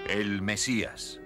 El Mesías.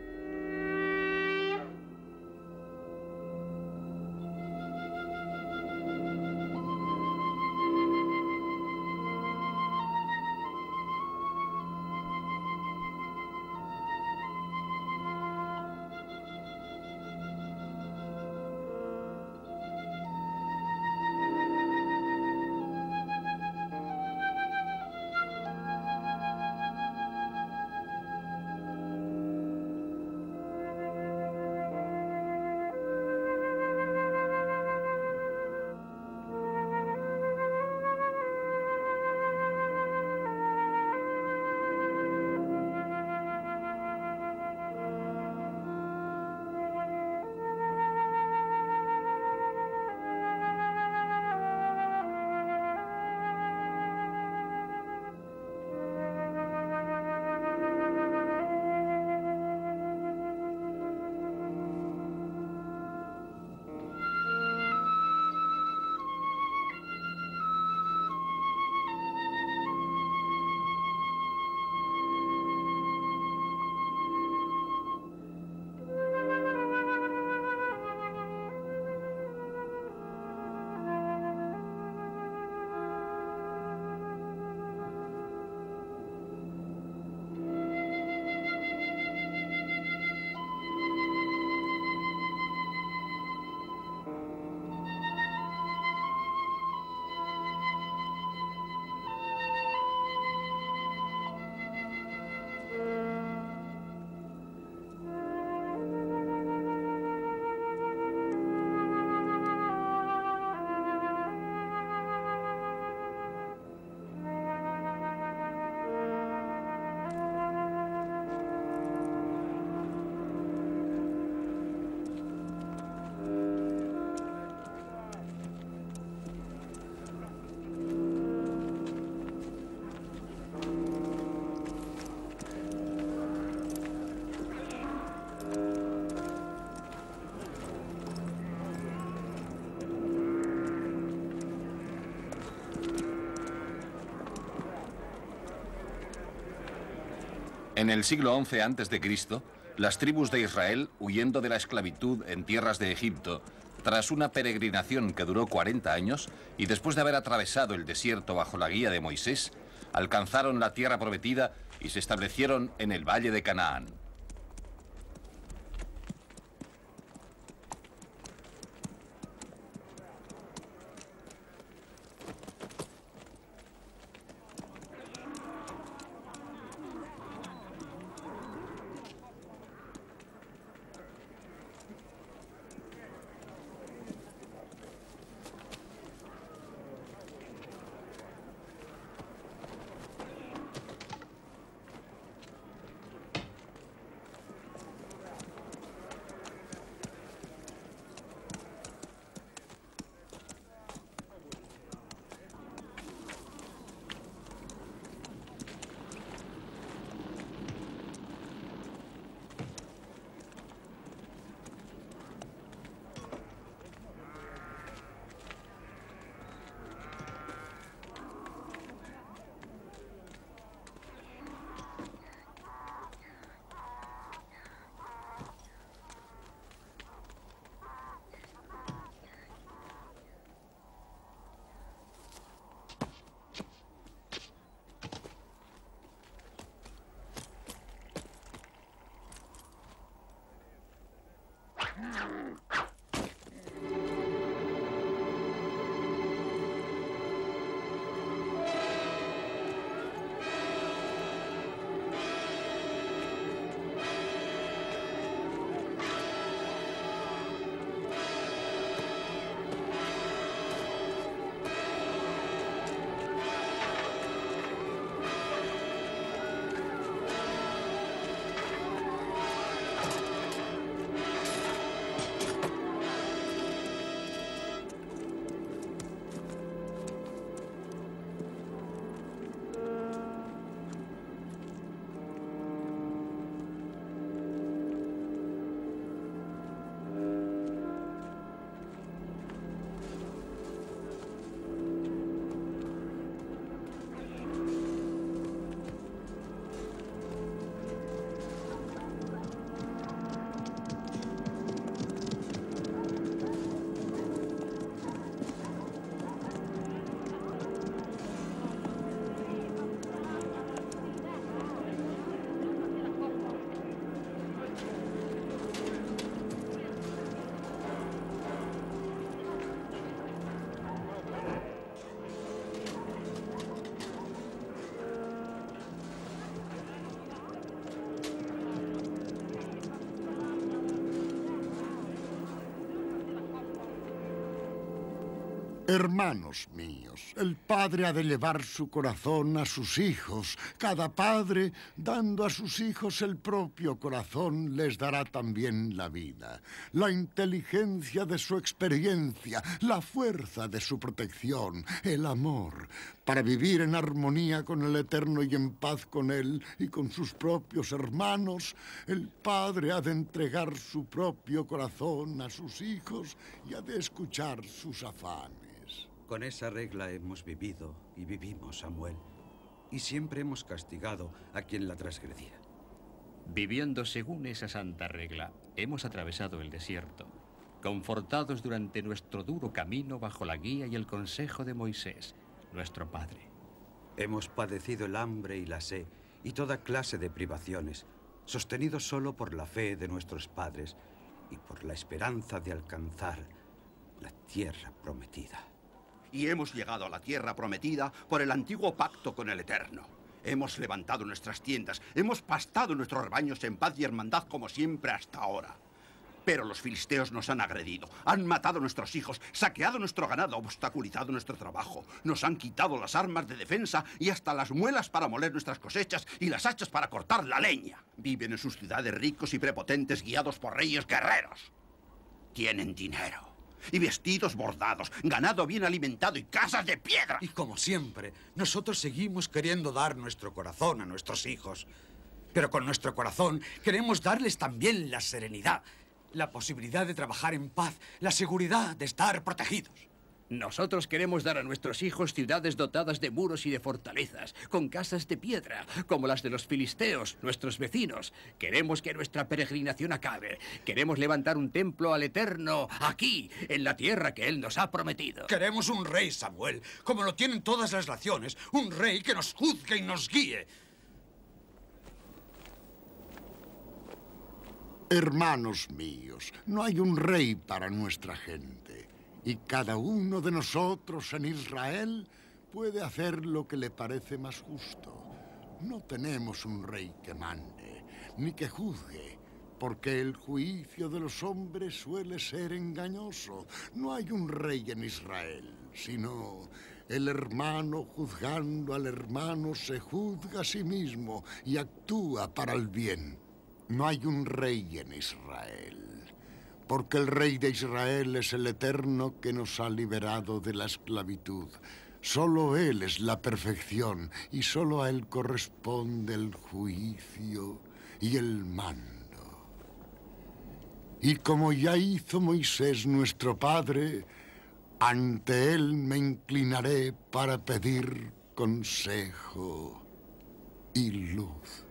En el siglo XI a.C., las tribus de Israel, huyendo de la esclavitud en tierras de Egipto, tras una peregrinación que duró 40 años y después de haber atravesado el desierto bajo la guía de Moisés, alcanzaron la tierra prometida y se establecieron en el valle de Canaán. Hermanos míos, el padre ha de llevar su corazón a sus hijos. Cada padre, dando a sus hijos el propio corazón, les dará también la vida, la inteligencia de su experiencia, la fuerza de su protección, el amor, para vivir en armonía con el Eterno y en paz con Él y con sus propios hermanos. El padre ha de entregar su propio corazón a sus hijos y ha de escuchar sus afanes. Con esa regla hemos vivido y vivimos, Samuel. Y siempre hemos castigado a quien la transgredía. Viviendo según esa santa regla, hemos atravesado el desierto, confortados durante nuestro duro camino bajo la guía y el consejo de Moisés, nuestro padre. Hemos padecido el hambre y la sed y toda clase de privaciones, sostenidos solo por la fe de nuestros padres y por la esperanza de alcanzar la tierra prometida. Y hemos llegado a la tierra prometida por el antiguo pacto con el Eterno. Hemos levantado nuestras tiendas, hemos pastado nuestros rebaños en paz y hermandad como siempre hasta ahora. Pero los filisteos nos han agredido, han matado a nuestros hijos, saqueado nuestro ganado, obstaculizado nuestro trabajo. Nos han quitado las armas de defensa y hasta las muelas para moler nuestras cosechas y las hachas para cortar la leña. Viven en sus ciudades ricos y prepotentes guiados por reyes guerreros. Tienen dinero y vestidos bordados, ganado bien alimentado y casas de piedra. Y como siempre, nosotros seguimos queriendo dar nuestro corazón a nuestros hijos. Pero con nuestro corazón queremos darles también la serenidad, la posibilidad de trabajar en paz, la seguridad de estar protegidos. Nosotros queremos dar a nuestros hijos ciudades dotadas de muros y de fortalezas, con casas de piedra, como las de los filisteos, nuestros vecinos. Queremos que nuestra peregrinación acabe. Queremos levantar un templo al Eterno, aquí, en la tierra que Él nos ha prometido. Queremos un rey, Samuel, como lo tienen todas las naciones. Un rey que nos juzgue y nos guíe. Hermanos míos, no hay un rey para nuestra gente. Y cada uno de nosotros en Israel puede hacer lo que le parece más justo. No tenemos un rey que mande, ni que juzgue, porque el juicio de los hombres suele ser engañoso. No hay un rey en Israel, sino el hermano juzgando al hermano se juzga a sí mismo y actúa para el bien. No hay un rey en Israel, porque el Rey de Israel es el Eterno que nos ha liberado de la esclavitud. Solo Él es la perfección y solo a Él corresponde el juicio y el mando. Y como ya hizo Moisés nuestro padre, ante Él me inclinaré para pedir consejo y luz.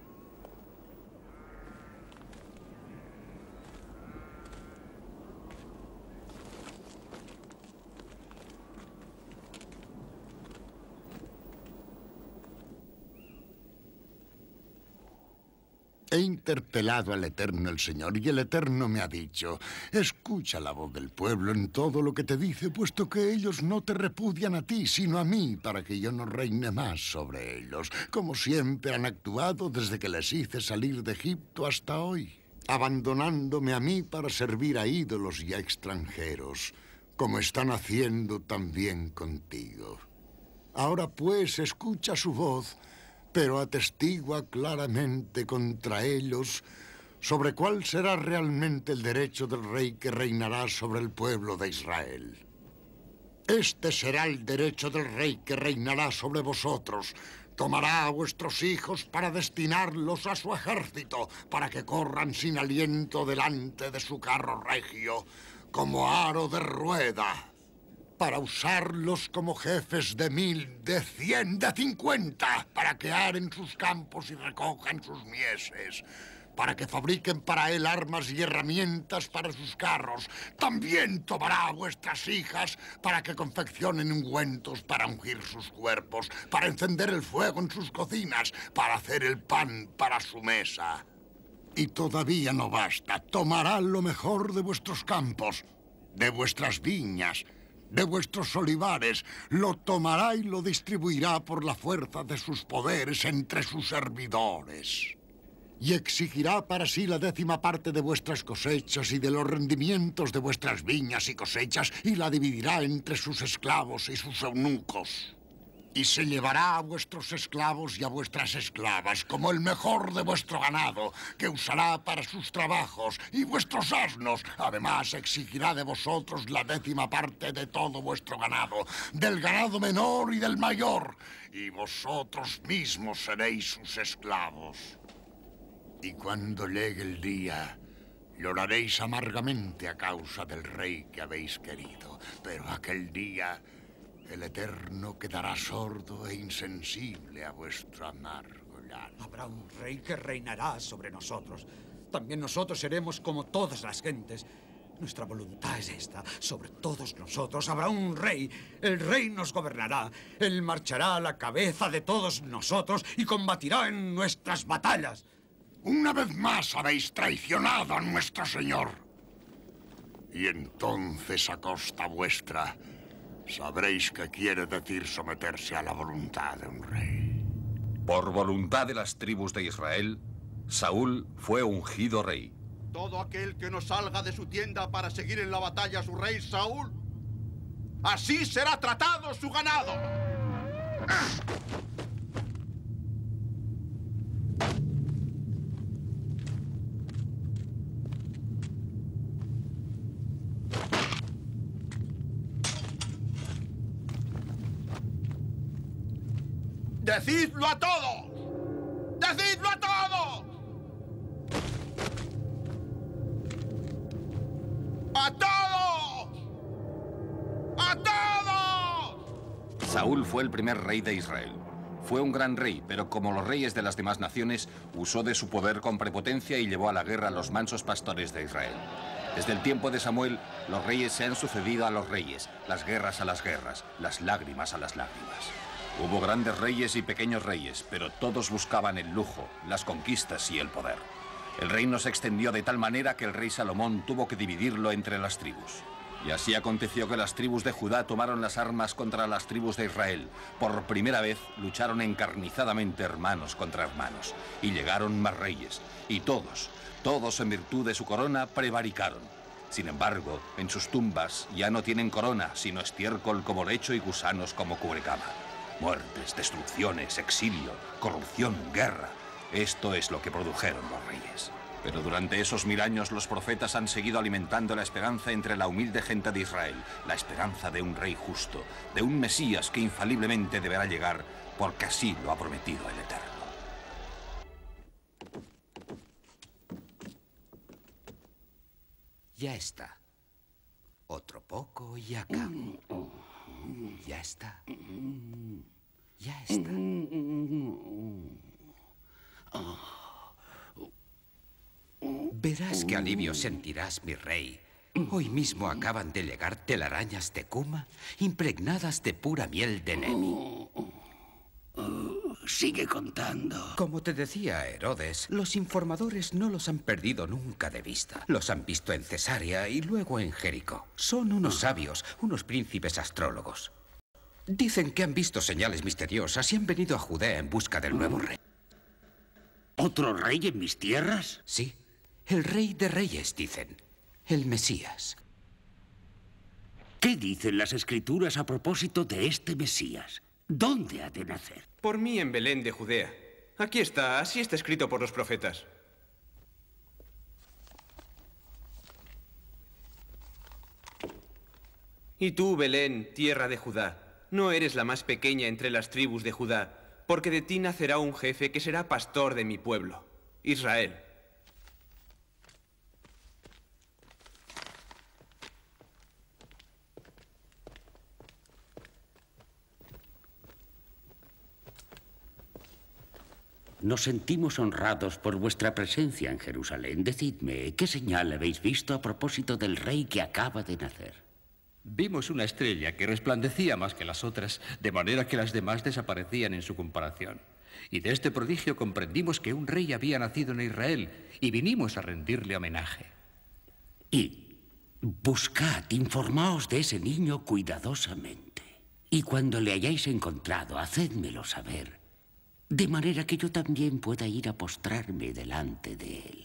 He interpelado al Eterno el Señor, y el Eterno me ha dicho: escucha la voz del pueblo en todo lo que te dice, puesto que ellos no te repudian a ti, sino a mí, para que yo no reine más sobre ellos, como siempre han actuado desde que les hice salir de Egipto hasta hoy, abandonándome a mí para servir a ídolos y a extranjeros, como están haciendo también contigo. Ahora pues, escucha su voz, pero atestigua claramente contra ellos sobre cuál será realmente el derecho del rey que reinará sobre el pueblo de Israel. Este será el derecho del rey que reinará sobre vosotros. Tomará a vuestros hijos para destinarlos a su ejército, para que corran sin aliento delante de su carro regio, como aro de rueda, para usarlos como jefes de 1000, de 100, de 50, para que aren sus campos y recojan sus mieses, para que fabriquen para él armas y herramientas para sus carros. También tomará a vuestras hijas para que confeccionen ungüentos para ungir sus cuerpos, para encender el fuego en sus cocinas, para hacer el pan para su mesa. Y todavía no basta. Tomará lo mejor de vuestros campos, de vuestras viñas, de vuestros olivares, lo tomará y lo distribuirá por la fuerza de sus poderes entre sus servidores. y exigirá para sí la 10ª parte de vuestras cosechas y de los rendimientos de vuestras viñas y cosechas, y la dividirá entre sus esclavos y sus eunucos. Y se llevará a vuestros esclavos y a vuestras esclavas como el mejor de vuestro ganado, que usará para sus trabajos, y vuestros asnos. Además, exigirá de vosotros la 10ª parte de todo vuestro ganado, del ganado menor y del mayor, y vosotros mismos seréis sus esclavos. Y cuando llegue el día, lloraréis amargamente a causa del rey que habéis querido, pero aquel día el Eterno quedará sordo e insensible a vuestro amargo llanto. Habrá un rey que reinará sobre nosotros. También nosotros seremos como todas las gentes. Nuestra voluntad es esta. Sobre todos nosotros habrá un rey. El rey nos gobernará. Él marchará a la cabeza de todos nosotros y combatirá en nuestras batallas. Una vez más habéis traicionado a nuestro Señor. Y entonces, a costa vuestra, sabréis qué quiere decir someterse a la voluntad de un rey. Por voluntad de las tribus de Israel, Saúl fue ungido rey. Todo aquel que no salga de su tienda para seguir en la batalla a su rey Saúl, así será tratado su ganado. ¡Decidlo a todos! ¡Decidlo a todos! ¡A todos! ¡A todos! Saúl fue el primer rey de Israel. Fue un gran rey, pero como los reyes de las demás naciones, usó de su poder con prepotencia y llevó a la guerra a los mansos pastores de Israel. Desde el tiempo de Samuel, los reyes se han sucedido a los reyes, las guerras a las guerras, las lágrimas a las lágrimas. Hubo grandes reyes y pequeños reyes, pero todos buscaban el lujo, las conquistas y el poder. El reino se extendió de tal manera que el rey Salomón tuvo que dividirlo entre las tribus. Y así aconteció que las tribus de Judá tomaron las armas contra las tribus de Israel. Por primera vez lucharon encarnizadamente hermanos contra hermanos. Y llegaron más reyes. Y todos en virtud de su corona, prevaricaron. Sin embargo, en sus tumbas ya no tienen corona, sino estiércol como lecho y gusanos como cubrecama. Muertes, destrucciones, exilio, corrupción, guerra. Esto es lo que produjeron los reyes. Pero durante esos 1000 años los profetas han seguido alimentando la esperanza entre la humilde gente de Israel, la esperanza de un rey justo, de un Mesías que infaliblemente deberá llegar, porque así lo ha prometido el Eterno. Ya está. Otro poco y acabo. Ya está. Ya está. Verás qué alivio sentirás, mi rey. Hoy mismo acaban de llegar telarañas de Kuma impregnadas de pura miel de Nemi. Sigue contando. Como te decía Herodes, los informadores no los han perdido nunca de vista. Los han visto en Cesarea y luego en Jericó. Son unos sabios, unos príncipes astrólogos. Dicen que han visto señales misteriosas y han venido a Judea en busca del nuevo rey. ¿Otro rey en mis tierras? Sí, el rey de reyes, dicen. El Mesías. ¿Qué dicen las escrituras a propósito de este Mesías? ¿Dónde ha de nacer? Por mí en Belén de Judea. Aquí está, así está escrito por los profetas. Y tú, Belén, tierra de Judá, no eres la más pequeña entre las tribus de Judá, porque de ti nacerá un jefe que será pastor de mi pueblo, Israel. Nos sentimos honrados por vuestra presencia en Jerusalén. Decidme, ¿qué señal habéis visto a propósito del rey que acaba de nacer? Vimos una estrella que resplandecía más que las otras, de manera que las demás desaparecían en su comparación. Y de este prodigio comprendimos que un rey había nacido en Israel y vinimos a rendirle homenaje. Y buscad, informaos de ese niño cuidadosamente. Y cuando le hayáis encontrado, hacédmelo saber. de manera que yo también pueda ir a postrarme delante de él.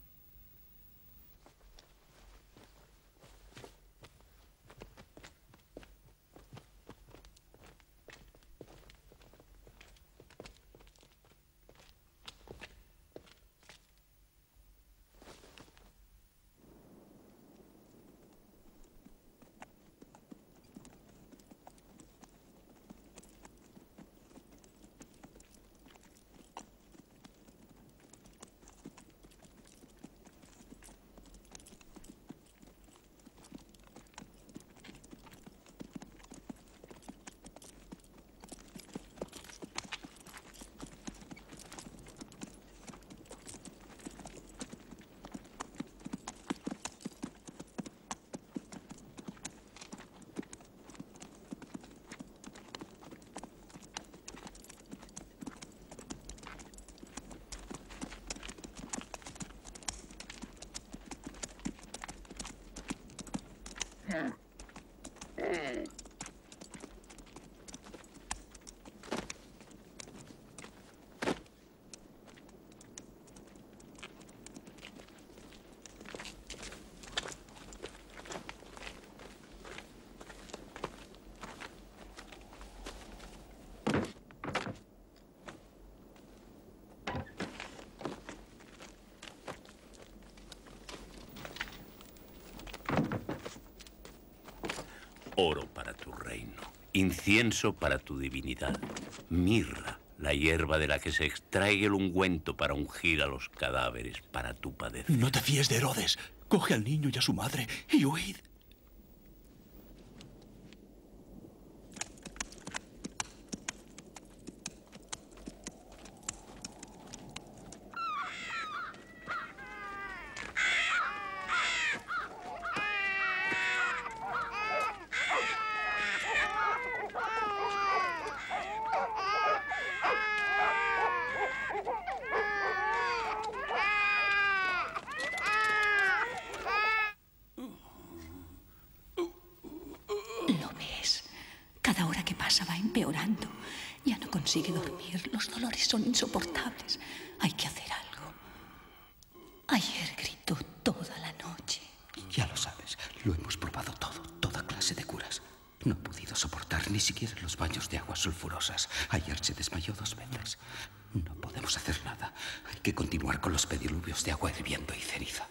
Oro para tu reino, incienso para tu divinidad, mirra, la hierba de la que se extrae el ungüento para ungir a los cadáveres, para tu padecer. No te fíes de Herodes. Coge al niño y a su madre y huid. Ya no consigue dormir. Los dolores son insoportables. Hay que hacer algo. Ayer gritó toda la noche. Ya lo sabes, lo hemos probado todo, toda clase de curas. No he podido soportar ni siquiera los baños de aguas sulfurosas. Ayer se desmayó 2 veces. No podemos hacer nada. Hay que continuar con los pediluvios de agua hirviendo y ceniza.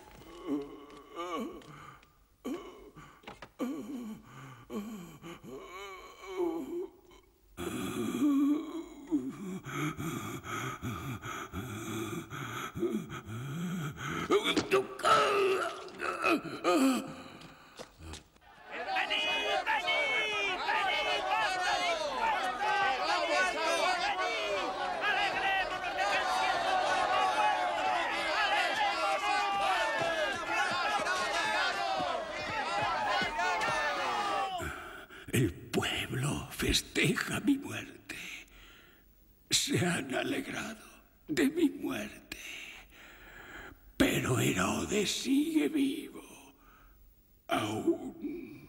El pueblo festeja mi muerte. Se han alegrado de mi muerte. Pero Herodes sigue vivo. Aún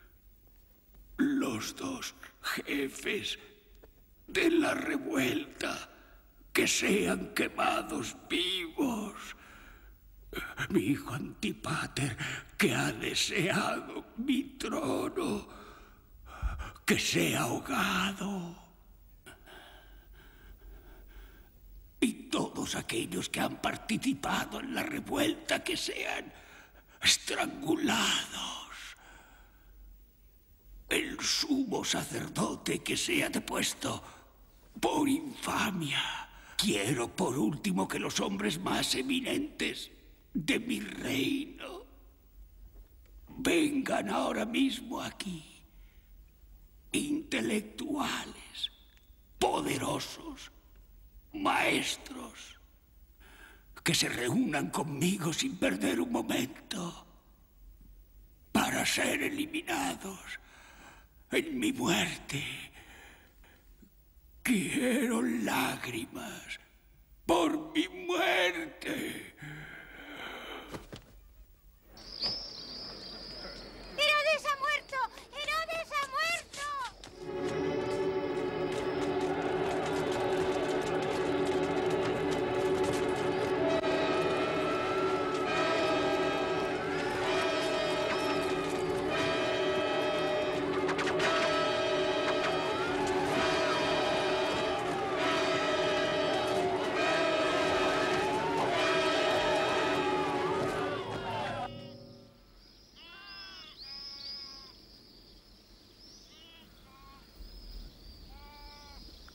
los 2 jefes de la revuelta que sean quemados vivos. Mi hijo Antípater, que ha deseado mi trono, que sea ahogado. Y todos aquellos que han participado en la revuelta, que sean estrangulados. El sumo sacerdote que sea depuesto por infamia. Quiero por último que los hombres más eminentes de mi reino vengan ahora mismo aquí. Intelectuales, poderosos, maestros, que se reúnan conmigo sin perder un momento para ser eliminados en mi muerte. Quiero lágrimas por mi muerte. ¡Herodes ha muerto! ¡Herodes ha muerto!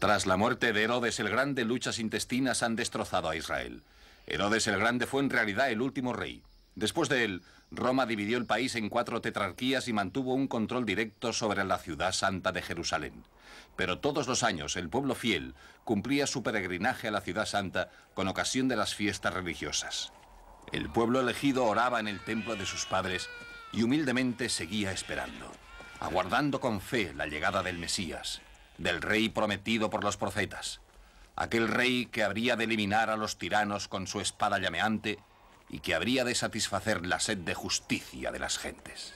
Tras la muerte de Herodes el Grande, luchas intestinas han destrozado a Israel. Herodes el Grande fue en realidad el último rey. Después de él, Roma dividió el país en 4 tetrarquías y mantuvo un control directo sobre la ciudad santa de Jerusalén. Pero todos los años el pueblo fiel cumplía su peregrinaje a la ciudad santa con ocasión de las fiestas religiosas. El pueblo elegido oraba en el templo de sus padres y humildemente seguía esperando, aguardando con fe la llegada del Mesías, del rey prometido por los profetas. Aquel rey que habría de eliminar a los tiranos con su espada llameante y que habría de satisfacer la sed de justicia de las gentes.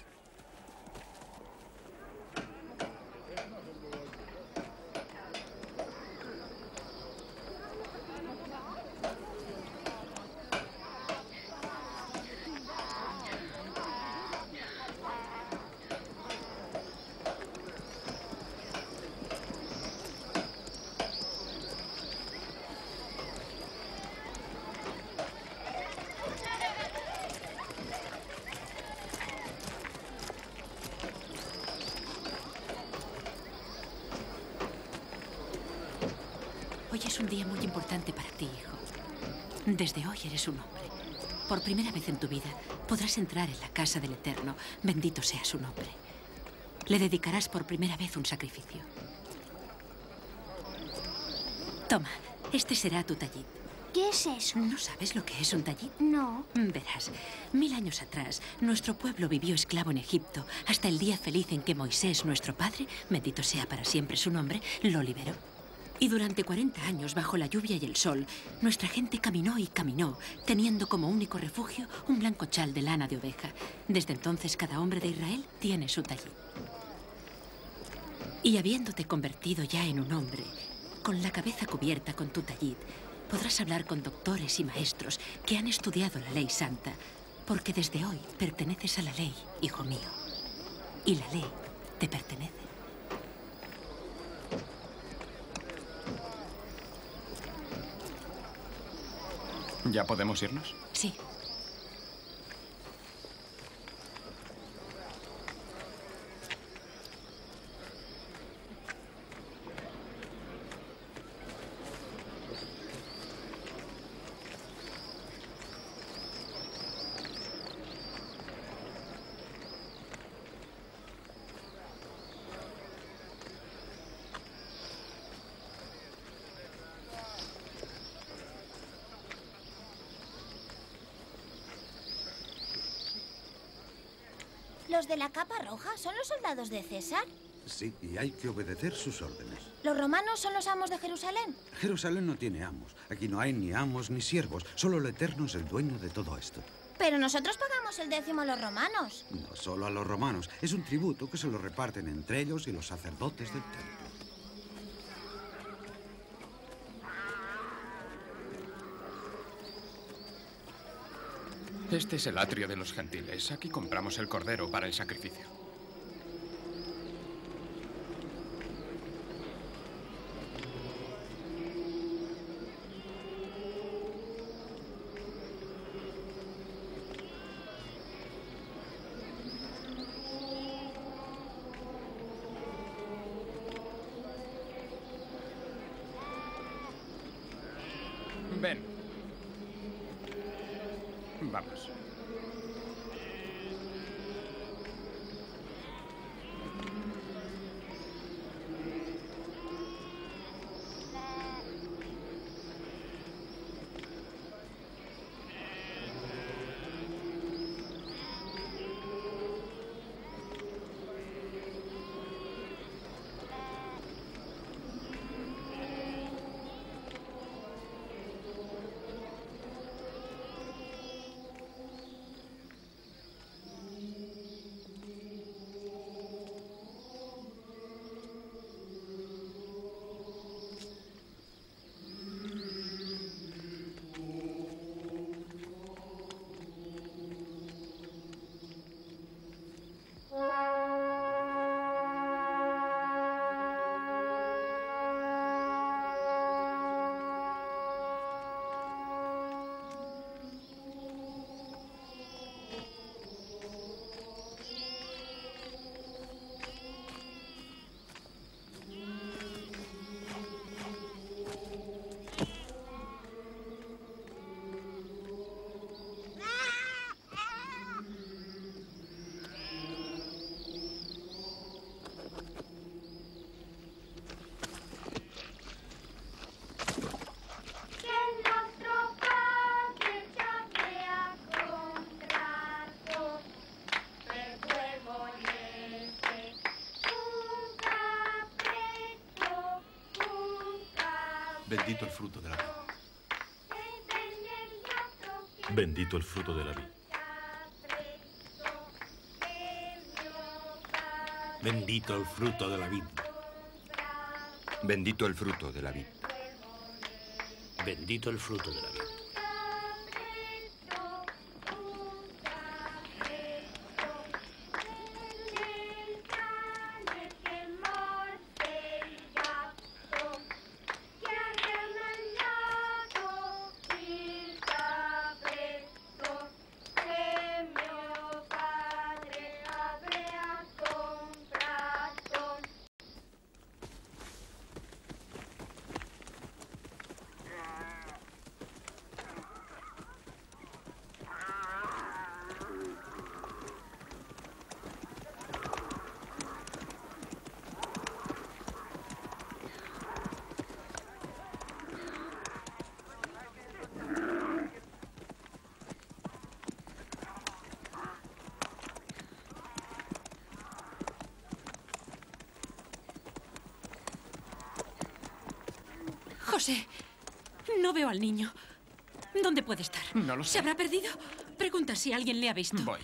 Hoy es un día muy importante para ti, hijo. Desde hoy eres un hombre. Por primera vez en tu vida podrás entrar en la casa del Eterno. Bendito sea su nombre. Le dedicarás por primera vez un sacrificio. Toma, este será tu tallit. ¿Qué es eso? ¿No sabes lo que es un tallit? No. Verás, 1000 años atrás, nuestro pueblo vivió esclavo en Egipto hasta el día feliz en que Moisés, nuestro padre, bendito sea para siempre su nombre, lo liberó. Y durante 40 años, bajo la lluvia y el sol, nuestra gente caminó y caminó, teniendo como único refugio un blanco chal de lana de oveja. Desde entonces, cada hombre de Israel tiene su tallit. Y habiéndote convertido ya en un hombre, con la cabeza cubierta con tu tallit, podrás hablar con doctores y maestros que han estudiado la ley santa, porque desde hoy perteneces a la ley, hijo mío. Y la ley te pertenece. ¿Ya podemos irnos? Sí. ¿Los de la capa roja son los soldados de César? Sí, y hay que obedecer sus órdenes. ¿Los romanos son los amos de Jerusalén? Jerusalén no tiene amos. Aquí no hay ni amos ni siervos. Solo el Eterno es el dueño de todo esto. Pero nosotros pagamos el 10º a los romanos. No solo a los romanos. Es un tributo que se lo reparten entre ellos y los sacerdotes del templo. Este es el atrio de los gentiles. Aquí compramos el cordero para el sacrificio. Ven. Vamos. Bendito el fruto de la vid. Bendito el fruto de la vid. Bendito el fruto de la vid. Bendito el fruto de la vid. Bendito el fruto de la vid. José, no veo al niño. ¿Dónde puede estar? No lo sé. ¿Se habrá perdido? Pregunta si alguien le ha visto. Voy.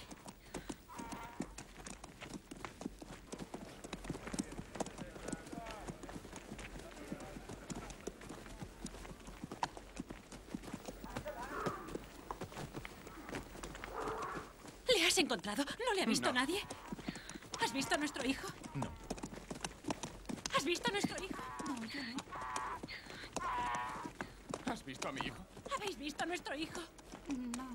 ¿Le has encontrado? ¿No le ha visto No. nadie? ¿Has visto a nuestro hijo? No. ¿Has visto a nuestro hijo? No, yo no. ¿Has visto a mi hijo? ¿Habéis visto a nuestro hijo? No.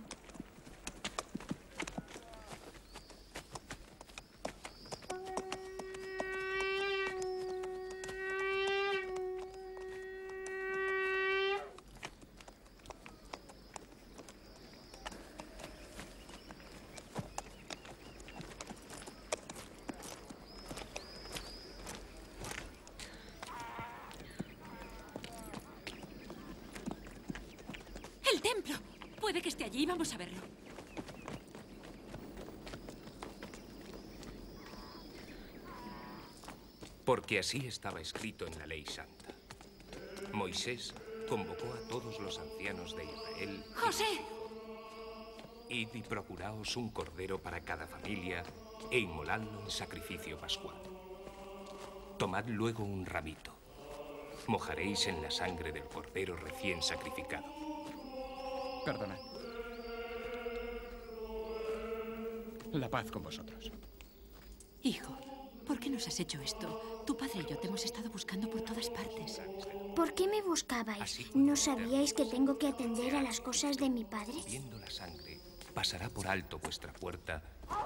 ¡El templo! Puede que esté allí. Vamos a verlo. Porque así estaba escrito en la ley santa. Moisés convocó a todos los ancianos de Israel. ¡José! Id y procuraos un cordero para cada familia e inmoladlo en sacrificio pascual. Tomad luego un ramito. Mojaréis en la sangre del cordero recién sacrificado. Perdona. La paz con vosotros. Hijo, ¿por qué nos has hecho esto? Tu padre y yo te hemos estado buscando por todas partes. ¿Por qué me buscabais? ¿No sabíais que tengo que atender a las cosas de mi padre? Viendo la sangre, pasará por alto vuestra puerta.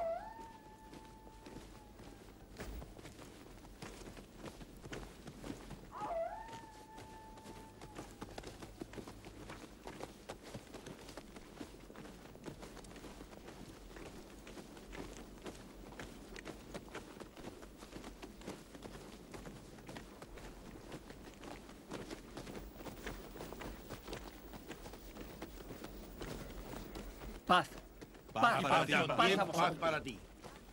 Paz. Paz, para ti, paz, bien, a vosotros. paz para ti.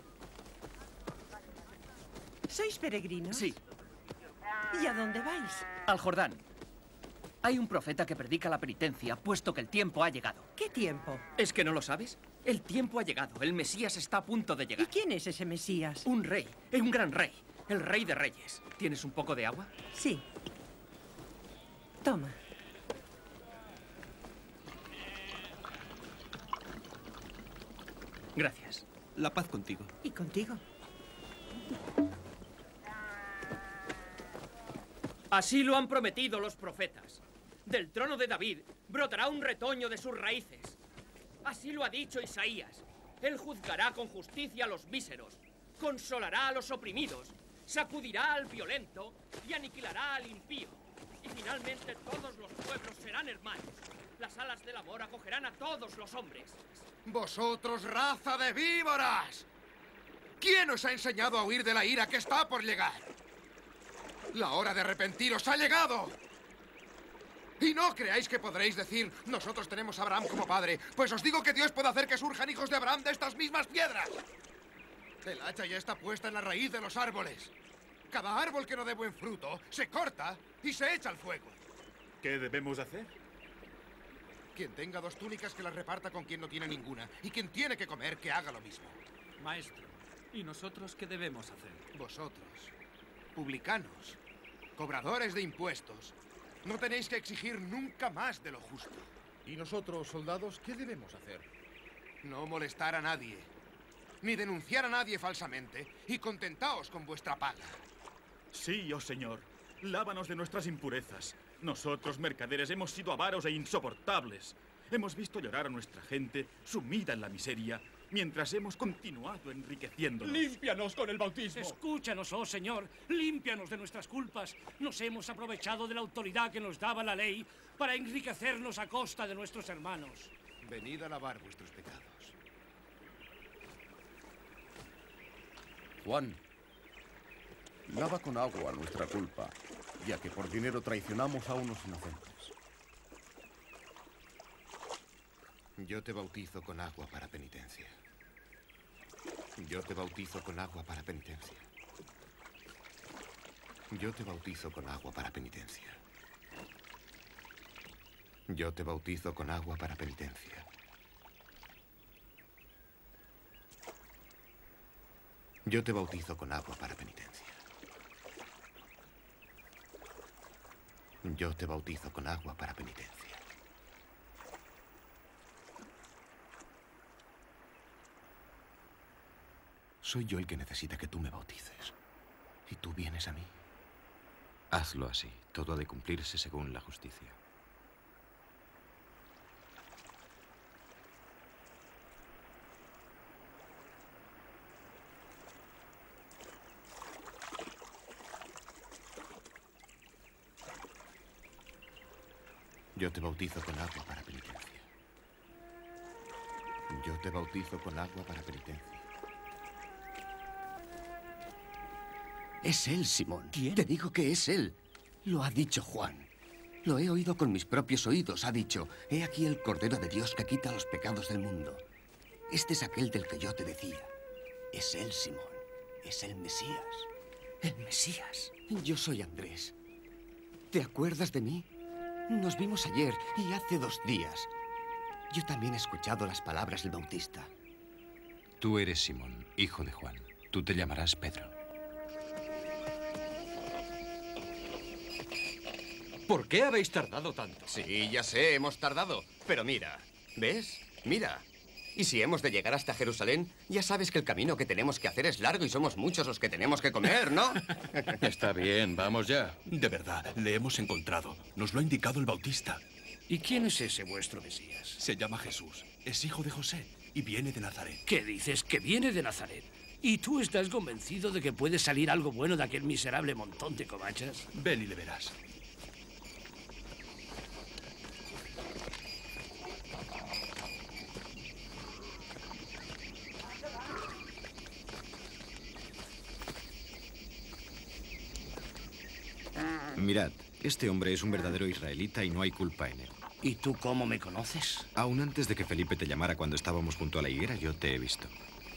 ¿Sois peregrinos? Sí. ¿Y a dónde vais? Al Jordán. Hay un profeta que predica la penitencia, puesto que el tiempo ha llegado. ¿Qué tiempo? ¿Es que no lo sabes? El tiempo ha llegado. El Mesías está a punto de llegar. ¿Y quién es ese Mesías? Un rey. Un gran rey. El rey de reyes. ¿Tienes un poco de agua? Sí. Toma. Gracias. La paz contigo. ¿Y contigo? Así lo han prometido los profetas. Del trono de David brotará un retoño de sus raíces. Así lo ha dicho Isaías. Él juzgará con justicia a los míseros, consolará a los oprimidos, sacudirá al violento y aniquilará al impío. Y finalmente todos los pueblos serán hermanos. Las alas del amor acogerán a todos los hombres. ¡Vosotros, raza de víboras! ¿Quién os ha enseñado a huir de la ira que está por llegar? La hora de arrepentiros ha llegado. Y no creáis que podréis decir, nosotros tenemos a Abraham como padre, pues os digo que Dios puede hacer que surjan hijos de Abraham de estas mismas piedras. El hacha ya está puesta en la raíz de los árboles. Cada árbol que no dé buen fruto se corta y se echa al fuego. ¿Qué debemos hacer? Quien tenga 2 túnicas que las reparta con quien no tiene ninguna. Y quien tiene que comer, que haga lo mismo. Maestro, ¿y nosotros qué debemos hacer? Vosotros, publicanos, cobradores de impuestos, no tenéis que exigir nunca más de lo justo. ¿Y nosotros, soldados, qué debemos hacer? No molestar a nadie, ni denunciar a nadie falsamente, y contentaos con vuestra paga. Sí, oh señor. Lávanos de nuestras impurezas. Nosotros, mercaderes, hemos sido avaros e insoportables. Hemos visto llorar a nuestra gente, sumida en la miseria, mientras hemos continuado enriqueciéndonos. ¡Límpianos con el bautismo! Escúchanos, oh Señor, límpianos de nuestras culpas. Nos hemos aprovechado de la autoridad que nos daba la ley para enriquecernos a costa de nuestros hermanos. Venid a lavar vuestros pecados. Juan, lava con agua nuestra culpa, ya que por dinero traicionamos a unos inocentes. Yo te bautizo con agua para penitencia. Yo te bautizo con agua para penitencia. Yo te bautizo con agua para penitencia. Yo te bautizo con agua para penitencia. Yo te bautizo con agua para penitencia. Yo te bautizo con agua para penitencia. Soy yo el que necesita que tú me bautices. Y tú vienes a mí. Hazlo así. Todo ha de cumplirse según la justicia. Yo te bautizo con agua para penitencia. Yo te bautizo con agua para penitencia. Es él, Simón. ¿Quién? Te digo que es él. Lo ha dicho Juan. Lo he oído con mis propios oídos. Ha dicho, he aquí el Cordero de Dios que quita los pecados del mundo. Este es aquel del que yo te decía. Es él, Simón. Es el Mesías. ¿El Mesías? Yo soy Andrés. ¿Te acuerdas de mí? Nos vimos ayer y hace 2 días. Yo también he escuchado las palabras del Bautista. Tú eres Simón, hijo de Juan. Tú te llamarás Pedro. ¿Por qué habéis tardado tanto? Sí, ya sé, hemos tardado. Pero mira, ¿ves? Mira. Y si hemos de llegar hasta Jerusalén, ya sabes que el camino que tenemos que hacer es largo y somos muchos los que tenemos que comer, ¿no? Está bien, vamos ya. De verdad, le hemos encontrado. Nos lo ha indicado el Bautista. ¿Y quién es ese vuestro Mesías? Se llama Jesús. Es hijo de José y viene de Nazaret. ¿Qué dices? ¿Que viene de Nazaret? ¿Y tú estás convencido de que puede salir algo bueno de aquel miserable montón de covachas? Ven y le verás. Mirad, este hombre es un verdadero israelita y no hay culpa en él. ¿Y tú cómo me conoces? Aún antes de que Felipe te llamara cuando estábamos junto a la higuera, yo te he visto.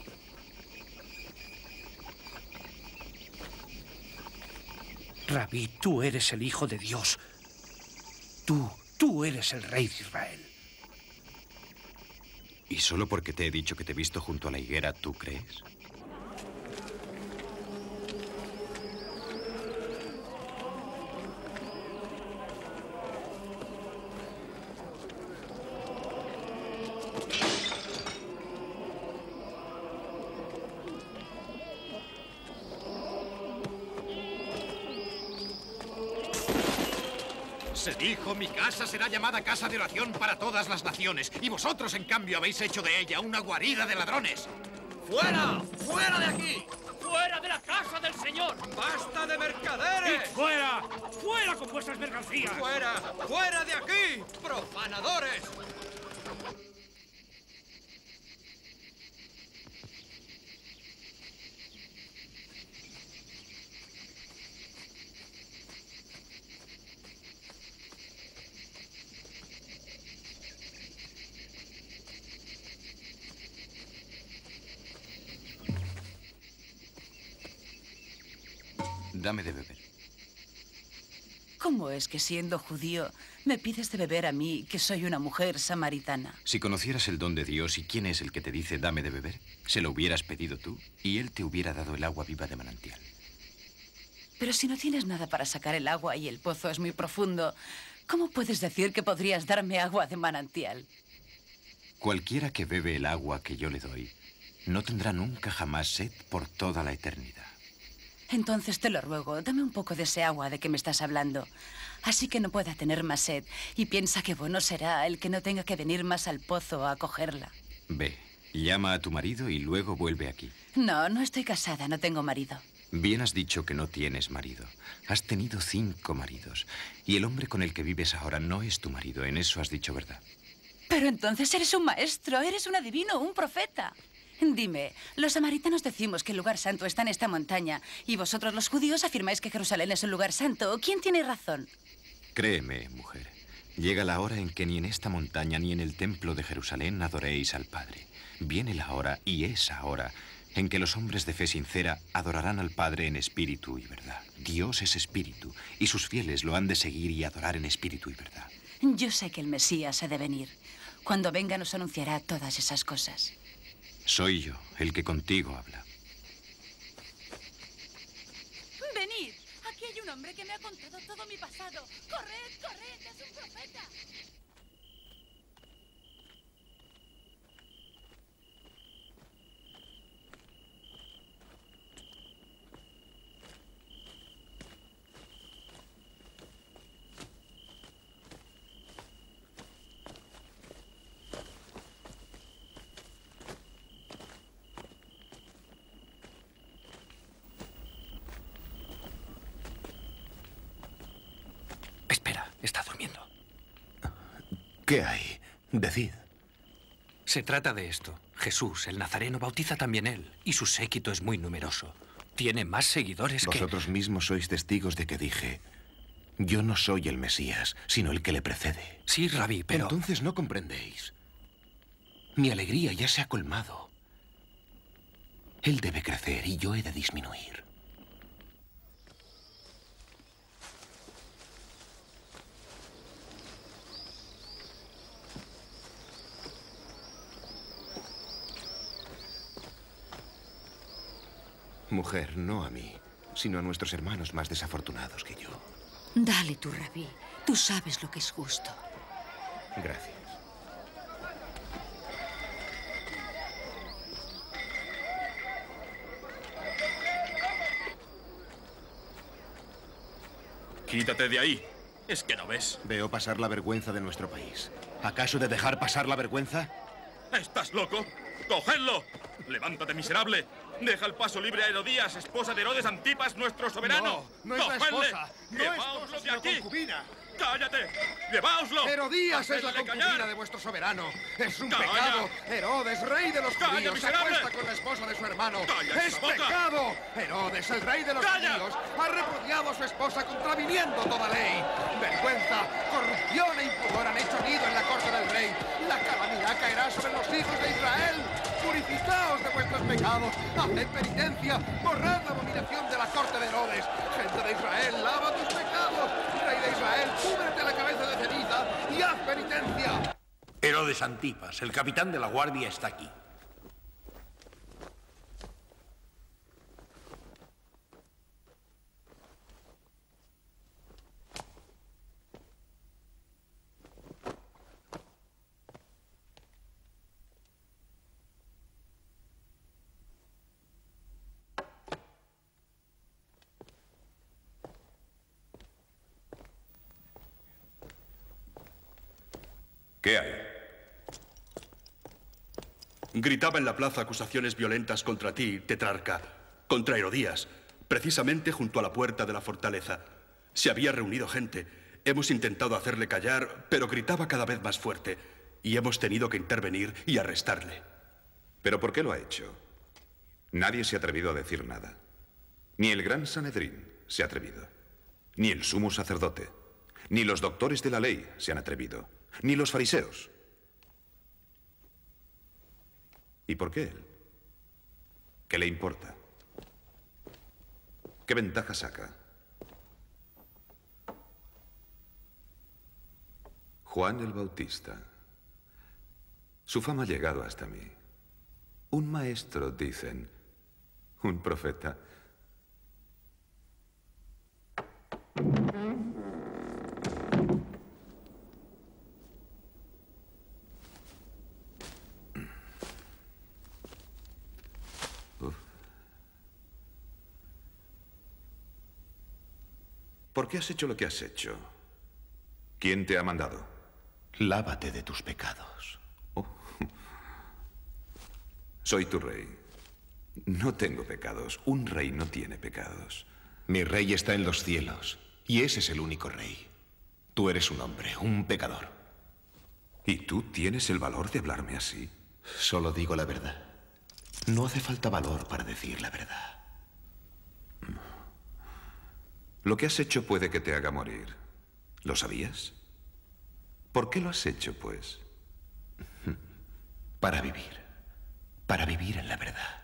Rabí, tú eres el Hijo de Dios. Tú eres el Rey de Israel. ¿Y solo porque te he dicho que te he visto junto a la higuera, tú crees? Se dijo, mi casa será llamada casa de oración para todas las naciones, y vosotros, en cambio, habéis hecho de ella una guarida de ladrones. ¡Fuera! ¡Fuera de aquí! ¡Fuera de la casa del Señor! ¡Basta de mercaderes! ¡Y fuera! ¡Fuera con vuestras mercancías! ¡Fuera! ¡Fuera de aquí! ¡Profanadores! Dame de beber. ¿Cómo ¿Cómo es que siendo judío me pides de beber a mí, que soy una mujer samaritana? Si conocieras el don de Dios y quién es el que te dice dame de beber, se lo hubieras pedido tú y él te hubiera dado el agua viva de manantial. Pero si no tienes nada para sacar el agua y el pozo es muy profundo, ¿cómo puedes decir que podrías darme agua de manantial? Cualquiera que bebe el agua que yo le doy no tendrá nunca jamás sed por toda la eternidad. Entonces te lo ruego, dame un poco de ese agua de que me estás hablando, así que no pueda tener más sed, y piensa que bueno será el que no tenga que venir más al pozo a cogerla. Ve, llama a tu marido y luego vuelve aquí. No, no estoy casada, no tengo marido. Bien has dicho que no tienes marido. Has tenido 5 maridos, y el hombre con el que vives ahora no es tu marido, en eso has dicho verdad. Pero entonces eres un maestro, eres un adivino, un profeta. Dime, los samaritanos decimos que el lugar santo está en esta montaña y vosotros los judíos afirmáis que Jerusalén es un lugar santo. ¿Quién tiene razón? Créeme, mujer, llega la hora en que ni en esta montaña ni en el templo de Jerusalén adoréis al Padre. Viene la hora, y es ahora, en que los hombres de fe sincera adorarán al Padre en espíritu y verdad. Dios es espíritu, y sus fieles lo han de seguir y adorar en espíritu y verdad. Yo sé que el Mesías ha de venir. Cuando venga nos anunciará todas esas cosas. Soy yo, el que contigo habla. Venid, aquí hay un hombre que me ha contado todo mi pasado. ¡Corred, corred! ¡Es un profeta! Está durmiendo. ¿Qué hay? Decid. Se trata de esto. Jesús, el Nazareno, bautiza también él, y su séquito es muy numeroso. Tiene más seguidores que... Vosotros mismos sois testigos de que dije, yo no soy el Mesías, sino el que le precede. Sí, Rabí, pero... Entonces no comprendéis. Mi alegría ya se ha colmado. Él debe crecer y yo he de disminuir. Mujer, no a mí, sino a nuestros hermanos más desafortunados que yo. Dale tú, Rabí. Tú sabes lo que es justo. Gracias. Quítate de ahí. ¿Es que no ves? Veo pasar la vergüenza de nuestro país. ¿Acaso de dejar pasar la vergüenza? ¿Estás loco? ¡Cogedlo! ¡Levántate, miserable! ¡Deja el paso libre a Herodías, esposa de Herodes Antipas, nuestro soberano! No, no es la esposa. No es ¡Llevaoslo esposa, de sino aquí! concubina. ¡Cállate! ¡Llevaoslo! Herodías es la ¡Hacedle concubina callar! de vuestro soberano. Es un ¡Calla! pecado. Herodes, rey de los ¡Calla, judíos, se miserable! acuesta con la esposa de su hermano. ¡Calla ¡Es esa boca! pecado! Herodes, el rey de los ¡Calla! judíos, ha repudiado a su esposa contraviniendo toda ley. Vergüenza, corrupción e impudor han hecho nido en la corte del rey. La calamidad caerá sobre los hijos de Israel. Purificaos de vuestros pecados, haced penitencia, borrad la abominación de la corte de Herodes. Gente de Israel, lava tus pecados. Rey de Israel, cúbrete la cabeza de ceniza y haz penitencia. Herodes Antipas, el capitán de la guardia, está aquí. ¿Qué hay? Gritaba en la plaza acusaciones violentas contra ti, tetrarca, contra Herodías, precisamente junto a la puerta de la fortaleza. Se había reunido gente. Hemos intentado hacerle callar, pero gritaba cada vez más fuerte, y hemos tenido que intervenir y arrestarle. ¿Pero por qué lo ha hecho? Nadie se ha atrevido a decir nada. Ni el gran Sanedrín se ha atrevido, ni el sumo sacerdote, ni los doctores de la ley se han atrevido. Ni los fariseos. ¿Y por qué él? ¿Qué le importa? ¿Qué ventaja saca? Juan el Bautista. Su fama ha llegado hasta mí. Un maestro, dicen. Un profeta. ¿Por qué has hecho lo que has hecho? ¿Quién te ha mandado? Lávate de tus pecados. Soy tu rey. No tengo pecados. Un rey no tiene pecados. Mi rey está en los cielos, y ese es el único rey. Tú eres un hombre, un pecador. ¿Y tú tienes el valor de hablarme así? Solo digo la verdad. No hace falta valor para decir la verdad. Lo que has hecho puede que te haga morir. ¿Lo sabías? ¿Por qué lo has hecho, pues? Para vivir. Para vivir en la verdad.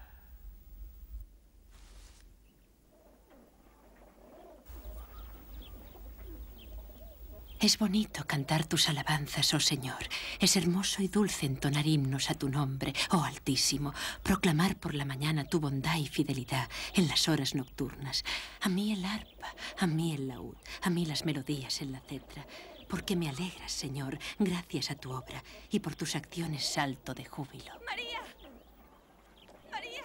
Es bonito cantar tus alabanzas, oh Señor. Es hermoso y dulce entonar himnos a tu nombre, oh Altísimo. Proclamar por la mañana tu bondad y fidelidad en las horas nocturnas. A mí el arpa, a mí el laúd, a mí las melodías en la cetra. Porque me alegras, Señor, gracias a tu obra, y por tus acciones salto de júbilo. ¡María! ¡María!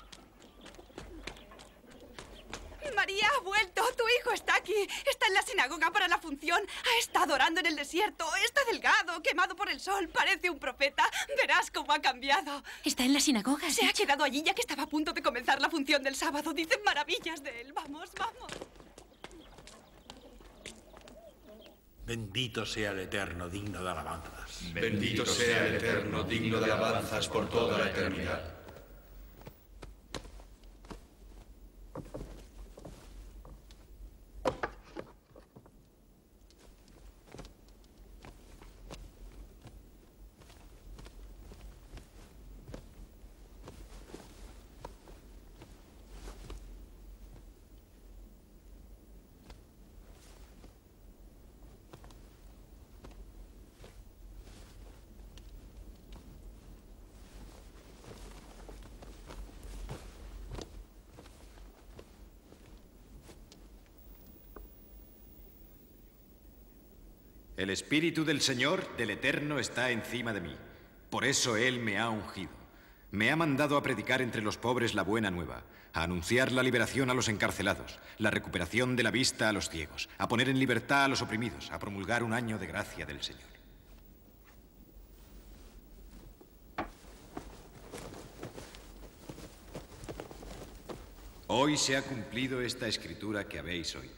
María ha vuelto. Tu hijo está aquí. Está en la sinagoga para la función. Ha estado orando en el desierto. Está delgado, quemado por el sol. Parece un profeta. Verás cómo ha cambiado. ¿Está en la sinagoga? Se ha quedado allí ya que estaba a punto de comenzar la función del sábado. Dicen maravillas de él. Vamos, vamos. Bendito sea el Eterno, digno de alabanzas. Bendito sea el Eterno, digno de alabanzas por toda la eternidad. El Espíritu del Señor, del Eterno, está encima de mí. Por eso Él me ha ungido. Me ha mandado a predicar entre los pobres la buena nueva, a anunciar la liberación a los encarcelados, la recuperación de la vista a los ciegos, a poner en libertad a los oprimidos, a promulgar un año de gracia del Señor. Hoy se ha cumplido esta escritura que habéis oído.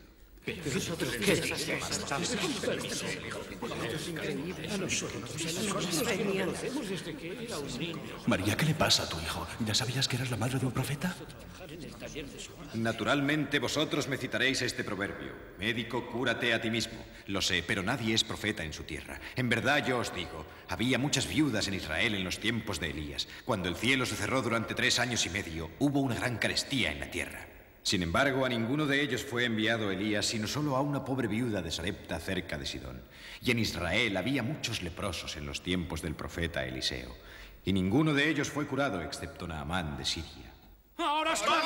María, ¿qué le pasa a tu hijo? ¿Ya sabías que eras la madre de un profeta? Naturalmente vosotros me citaréis este proverbio. Médico, cúrate a ti mismo. Lo sé, pero nadie es profeta en su tierra. En verdad yo os digo, había muchas viudas en Israel en los tiempos de Elías. Cuando el cielo se cerró durante 3 años y medio, hubo una gran carestía en la tierra. Sin embargo, a ninguno de ellos fue enviado Elías, sino solo a una pobre viuda de Sarepta cerca de Sidón. Y en Israel había muchos leprosos en los tiempos del profeta Eliseo. Y ninguno de ellos fue curado, excepto Naamán de Siria. ¡Ahora está!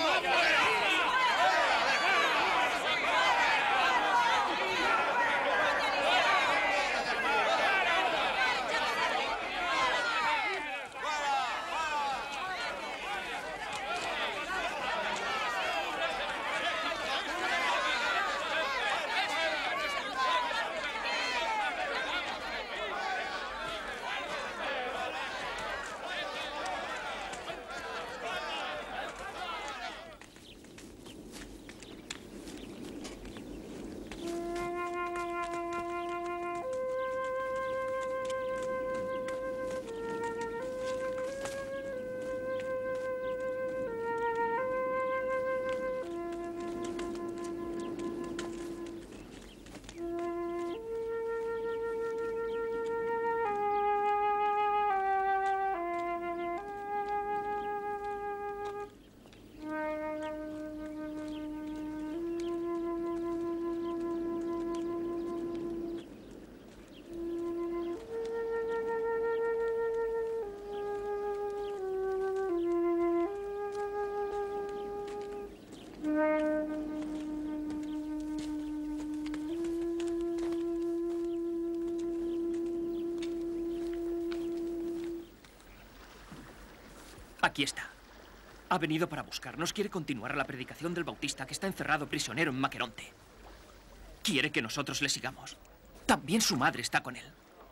Aquí está. Ha venido para buscarnos. Quiere continuar la predicación del Bautista, que está encerrado prisionero en Maqueronte. Quiere que nosotros le sigamos. También su madre está con él.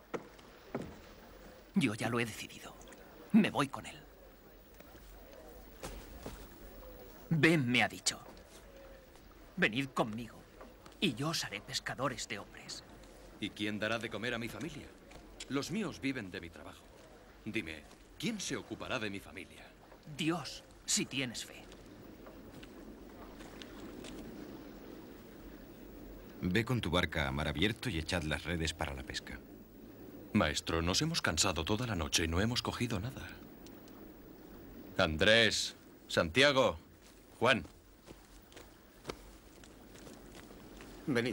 Yo ya lo he decidido. Me voy con él. Ven, me ha dicho. Venid conmigo y yo os haré pescadores de hombres. ¿Y quién dará de comer a mi familia? Los míos viven de mi trabajo. Dime, ¿quién se ocupará de mi familia? Dios, si tienes fe. Ve con tu barca a mar abierto y echad las redes para la pesca. Maestro, nos hemos cansado toda la noche y no hemos cogido nada. Andrés, Santiago, Juan. Venid.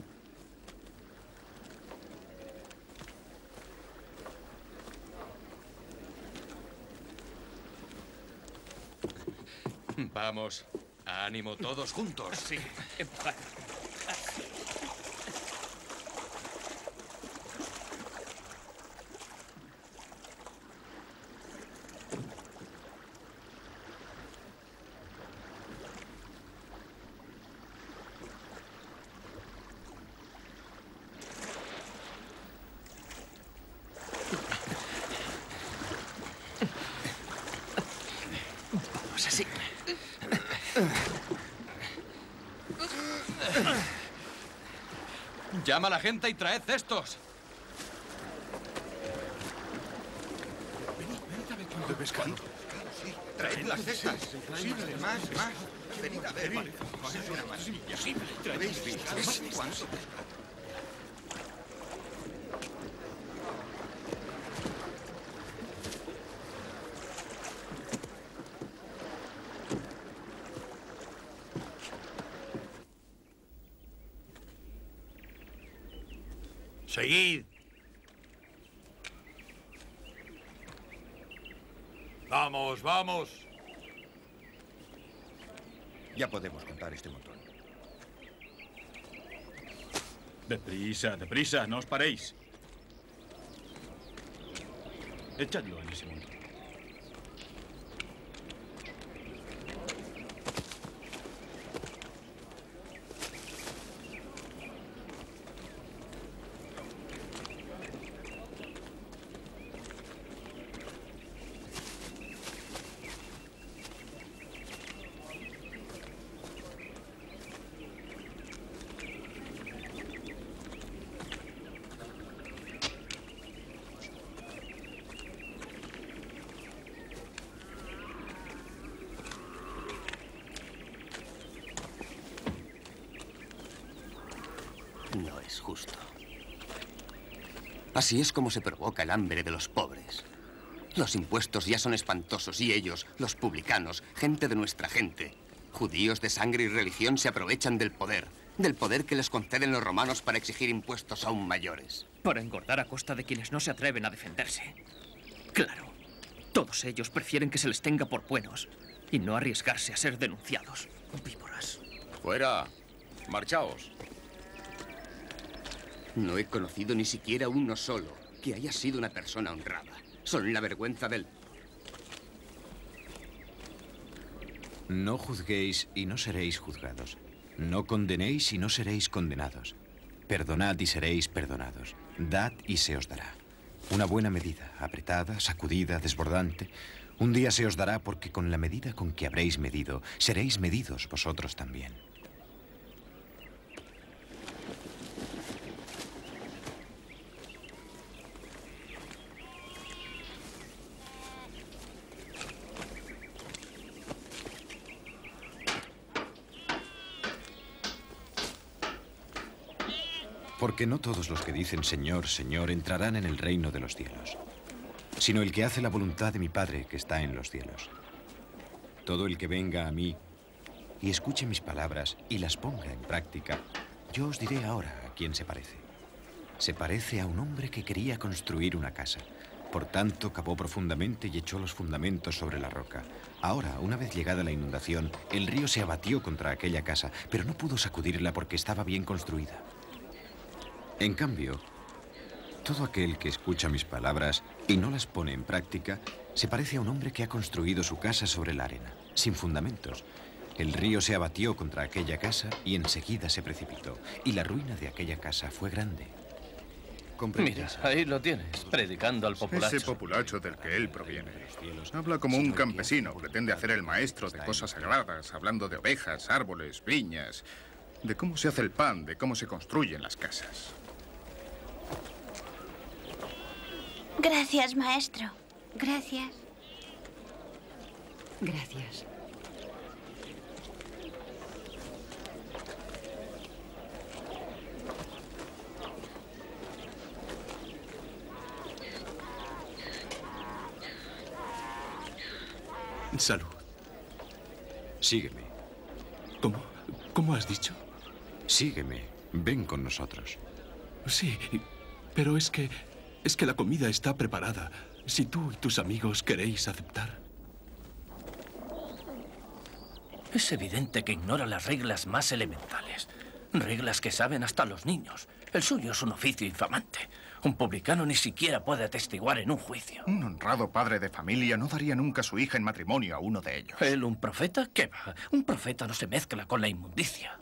Vamos, ánimo todos juntos. Sí, empujad. Vamos así. Llama a la gente y traed cestos. Venid a ver cuánto pescado. Sí, traed las cestas. Imposible. Más. Venid a ver. Es una maravilla. ¿Habéis visto cuánto? Seguid. Vamos. Ya podemos contar este montón. Deprisa, no os paréis. Echadlo en ese montón. No es justo. Así es como se provoca el hambre de los pobres. Los impuestos ya son espantosos y ellos, los publicanos, gente de nuestra gente, judíos de sangre y religión, se aprovechan del poder que les conceden los romanos para exigir impuestos aún mayores. Para engordar a costa de quienes no se atreven a defenderse. Claro, todos ellos prefieren que se les tenga por buenos y no arriesgarse a ser denunciados. Víboras. ¡Fuera! ¡Marchaos! No he conocido ni siquiera uno solo que haya sido una persona honrada. Son la vergüenza del... No juzguéis y no seréis juzgados. No condenéis y no seréis condenados. Perdonad y seréis perdonados. Dad y se os dará. Una buena medida, apretada, sacudida, desbordante. Un día se os dará porque con la medida con que habréis medido, seréis medidos vosotros también. Porque no todos los que dicen Señor, Señor entrarán en el reino de los cielos, sino el que hace la voluntad de mi Padre que está en los cielos. Todo el que venga a mí y escuche mis palabras y las ponga en práctica, yo os diré ahora a quién se parece. Se parece a un hombre que quería construir una casa. Por tanto, cavó profundamente y echó los fundamentos sobre la roca. Ahora, una vez llegada la inundación, el río se abatió contra aquella casa, pero no pudo sacudirla porque estaba bien construida. En cambio, Todo aquel que escucha mis palabras y no las pone en práctica se parece a un hombre que ha construido su casa sobre la arena, sin fundamentos. El río se abatió contra aquella casa y enseguida se precipitó. Y la ruina de aquella casa fue grande. Mira, ahí lo tienes, predicando al populacho. Ese populacho del que él proviene. Habla como un campesino, pretende hacer el maestro de cosas sagradas, hablando de ovejas, árboles, viñas, de cómo se hace el pan, de cómo se construyen las casas. Gracias, maestro. Gracias. Gracias. Salud. Sígueme. ¿Cómo has dicho? Sígueme. Ven con nosotros. Sí, pero es que la comida está preparada. Si tú y tus amigos queréis aceptar. Es evidente que ignora las reglas más elementales. Reglas que saben hasta los niños. El suyo es un oficio infamante. Un publicano ni siquiera puede atestiguar en un juicio. Un honrado padre de familia no daría nunca a su hija en matrimonio a uno de ellos. ¿Él un profeta? ¿Qué va? Un profeta no se mezcla con la inmundicia.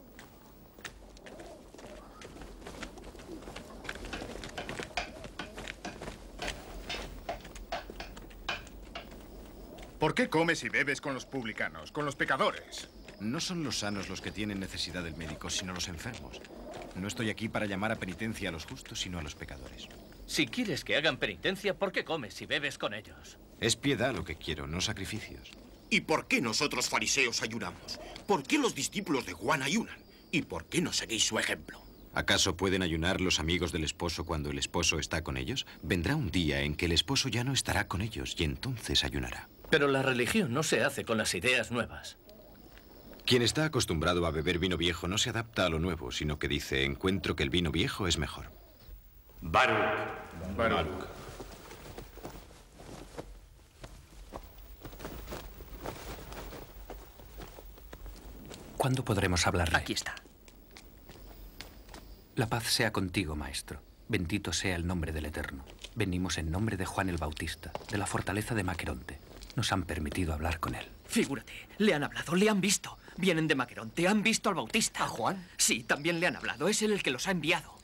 ¿Por qué comes y bebes con los publicanos, con los pecadores? No son los sanos los que tienen necesidad del médico, sino los enfermos. No estoy aquí para llamar a penitencia a los justos, sino a los pecadores. Si quieres que hagan penitencia, ¿por qué comes y bebes con ellos? Es piedad lo que quiero, no sacrificios. ¿Y por qué nosotros fariseos ayunamos? ¿Por qué los discípulos de Juan ayunan? ¿Y por qué no seguís su ejemplo? ¿Acaso pueden ayunar los amigos del esposo cuando el esposo está con ellos? Vendrá un día en que el esposo ya no estará con ellos y entonces ayunará. Pero la religión no se hace con las ideas nuevas. Quien está acostumbrado a beber vino viejo no se adapta a lo nuevo, sino que dice, encuentro que el vino viejo es mejor. Baruch. ¿Cuándo podremos hablarle? Aquí está. La paz sea contigo, maestro. Bendito sea el nombre del Eterno. Venimos en nombre de Juan el Bautista, de la fortaleza de Maqueronte. Nos han permitido hablar con él. Figúrate, le han hablado, le han visto. Vienen de Maqueronte, han visto al Bautista. ¿A Juan? Sí, también le han hablado. Es él el que los ha enviado.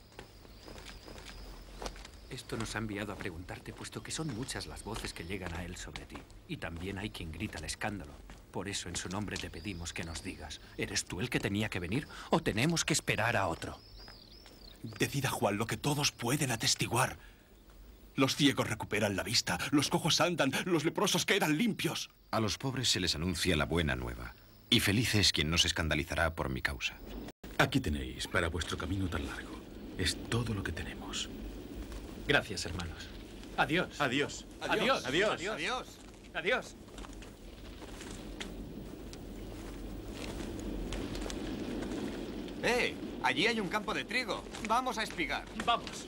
Esto nos ha enviado a preguntarte, puesto que son muchas las voces que llegan a él sobre ti. Y también hay quien grita el escándalo. Por eso en su nombre te pedimos que nos digas, ¿eres tú el que tenía que venir o tenemos que esperar a otro? Decida, Juan, lo que todos pueden atestiguar. Los ciegos recuperan la vista, los cojos andan, los leprosos quedan limpios. A los pobres se les anuncia la buena nueva. Y feliz es quien no se escandalizará por mi causa. Aquí tenéis para vuestro camino tan largo. Es todo lo que tenemos. Gracias, hermanos. Adiós. Adiós. Adiós. Adiós. Adiós. Adiós. Allí hay un campo de trigo. Vamos a espigar. Vamos.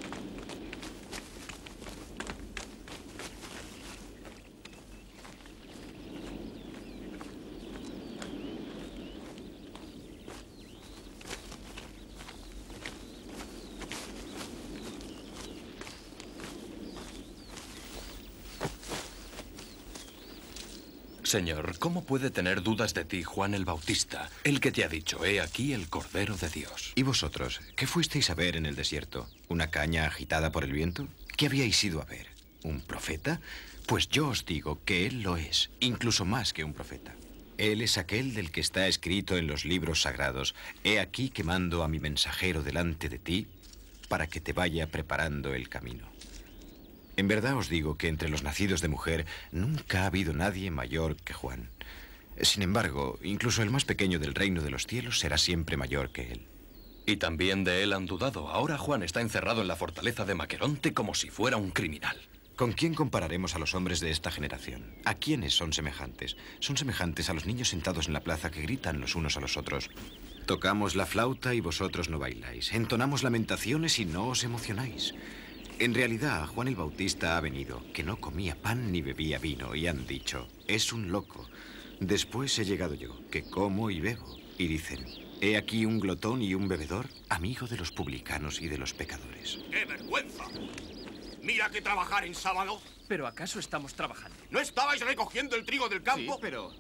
Señor, ¿cómo puede tener dudas de ti Juan el Bautista, el que te ha dicho, he aquí el Cordero de Dios? ¿Y vosotros? ¿Qué fuisteis a ver en el desierto? ¿Una caña agitada por el viento? ¿Qué habíais ido a ver? ¿Un profeta? Pues yo os digo que él lo es, incluso más que un profeta. Él es aquel del que está escrito en los libros sagrados. He aquí que mando a mi mensajero delante de ti para que te vaya preparando el camino. En verdad os digo que entre los nacidos de mujer nunca ha habido nadie mayor que Juan. Sin embargo, incluso el más pequeño del reino de los cielos será siempre mayor que él. Y también de él han dudado. Ahora Juan está encerrado en la fortaleza de Maqueronte como si fuera un criminal. ¿Con quién compararemos a los hombres de esta generación? ¿A quiénes son semejantes? Son semejantes a los niños sentados en la plaza que gritan los unos a los otros. Tocamos la flauta y vosotros no bailáis. Entonamos lamentaciones y no os emocionáis. En realidad, Juan el Bautista ha venido, que no comía pan ni bebía vino, y han dicho, es un loco. Después he llegado yo, que como y bebo, y dicen, He aquí un glotón y un bebedor, amigo de los publicanos y de los pecadores. ¡Qué vergüenza! Mira que trabajar en sábado. ¿Pero acaso estamos trabajando? ¿No estabais recogiendo el trigo del campo? Sí, pero...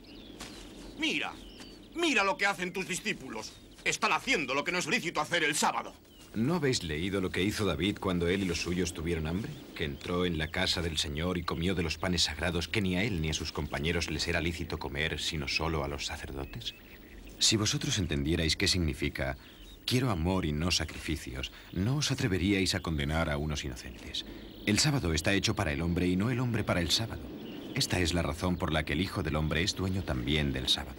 Mira lo que hacen tus discípulos. Están haciendo lo que no es lícito hacer el sábado. ¿No habéis leído lo que hizo David cuando él y los suyos tuvieron hambre? Que entró en la casa del Señor y comió de los panes sagrados que ni a él ni a sus compañeros les era lícito comer, sino solo a los sacerdotes. Si vosotros entendierais qué significa quiero amor y no sacrificios, no os atreveríais a condenar a unos inocentes. El sábado está hecho para el hombre y no el hombre para el sábado. Esta es la razón por la que el Hijo del Hombre es dueño también del sábado.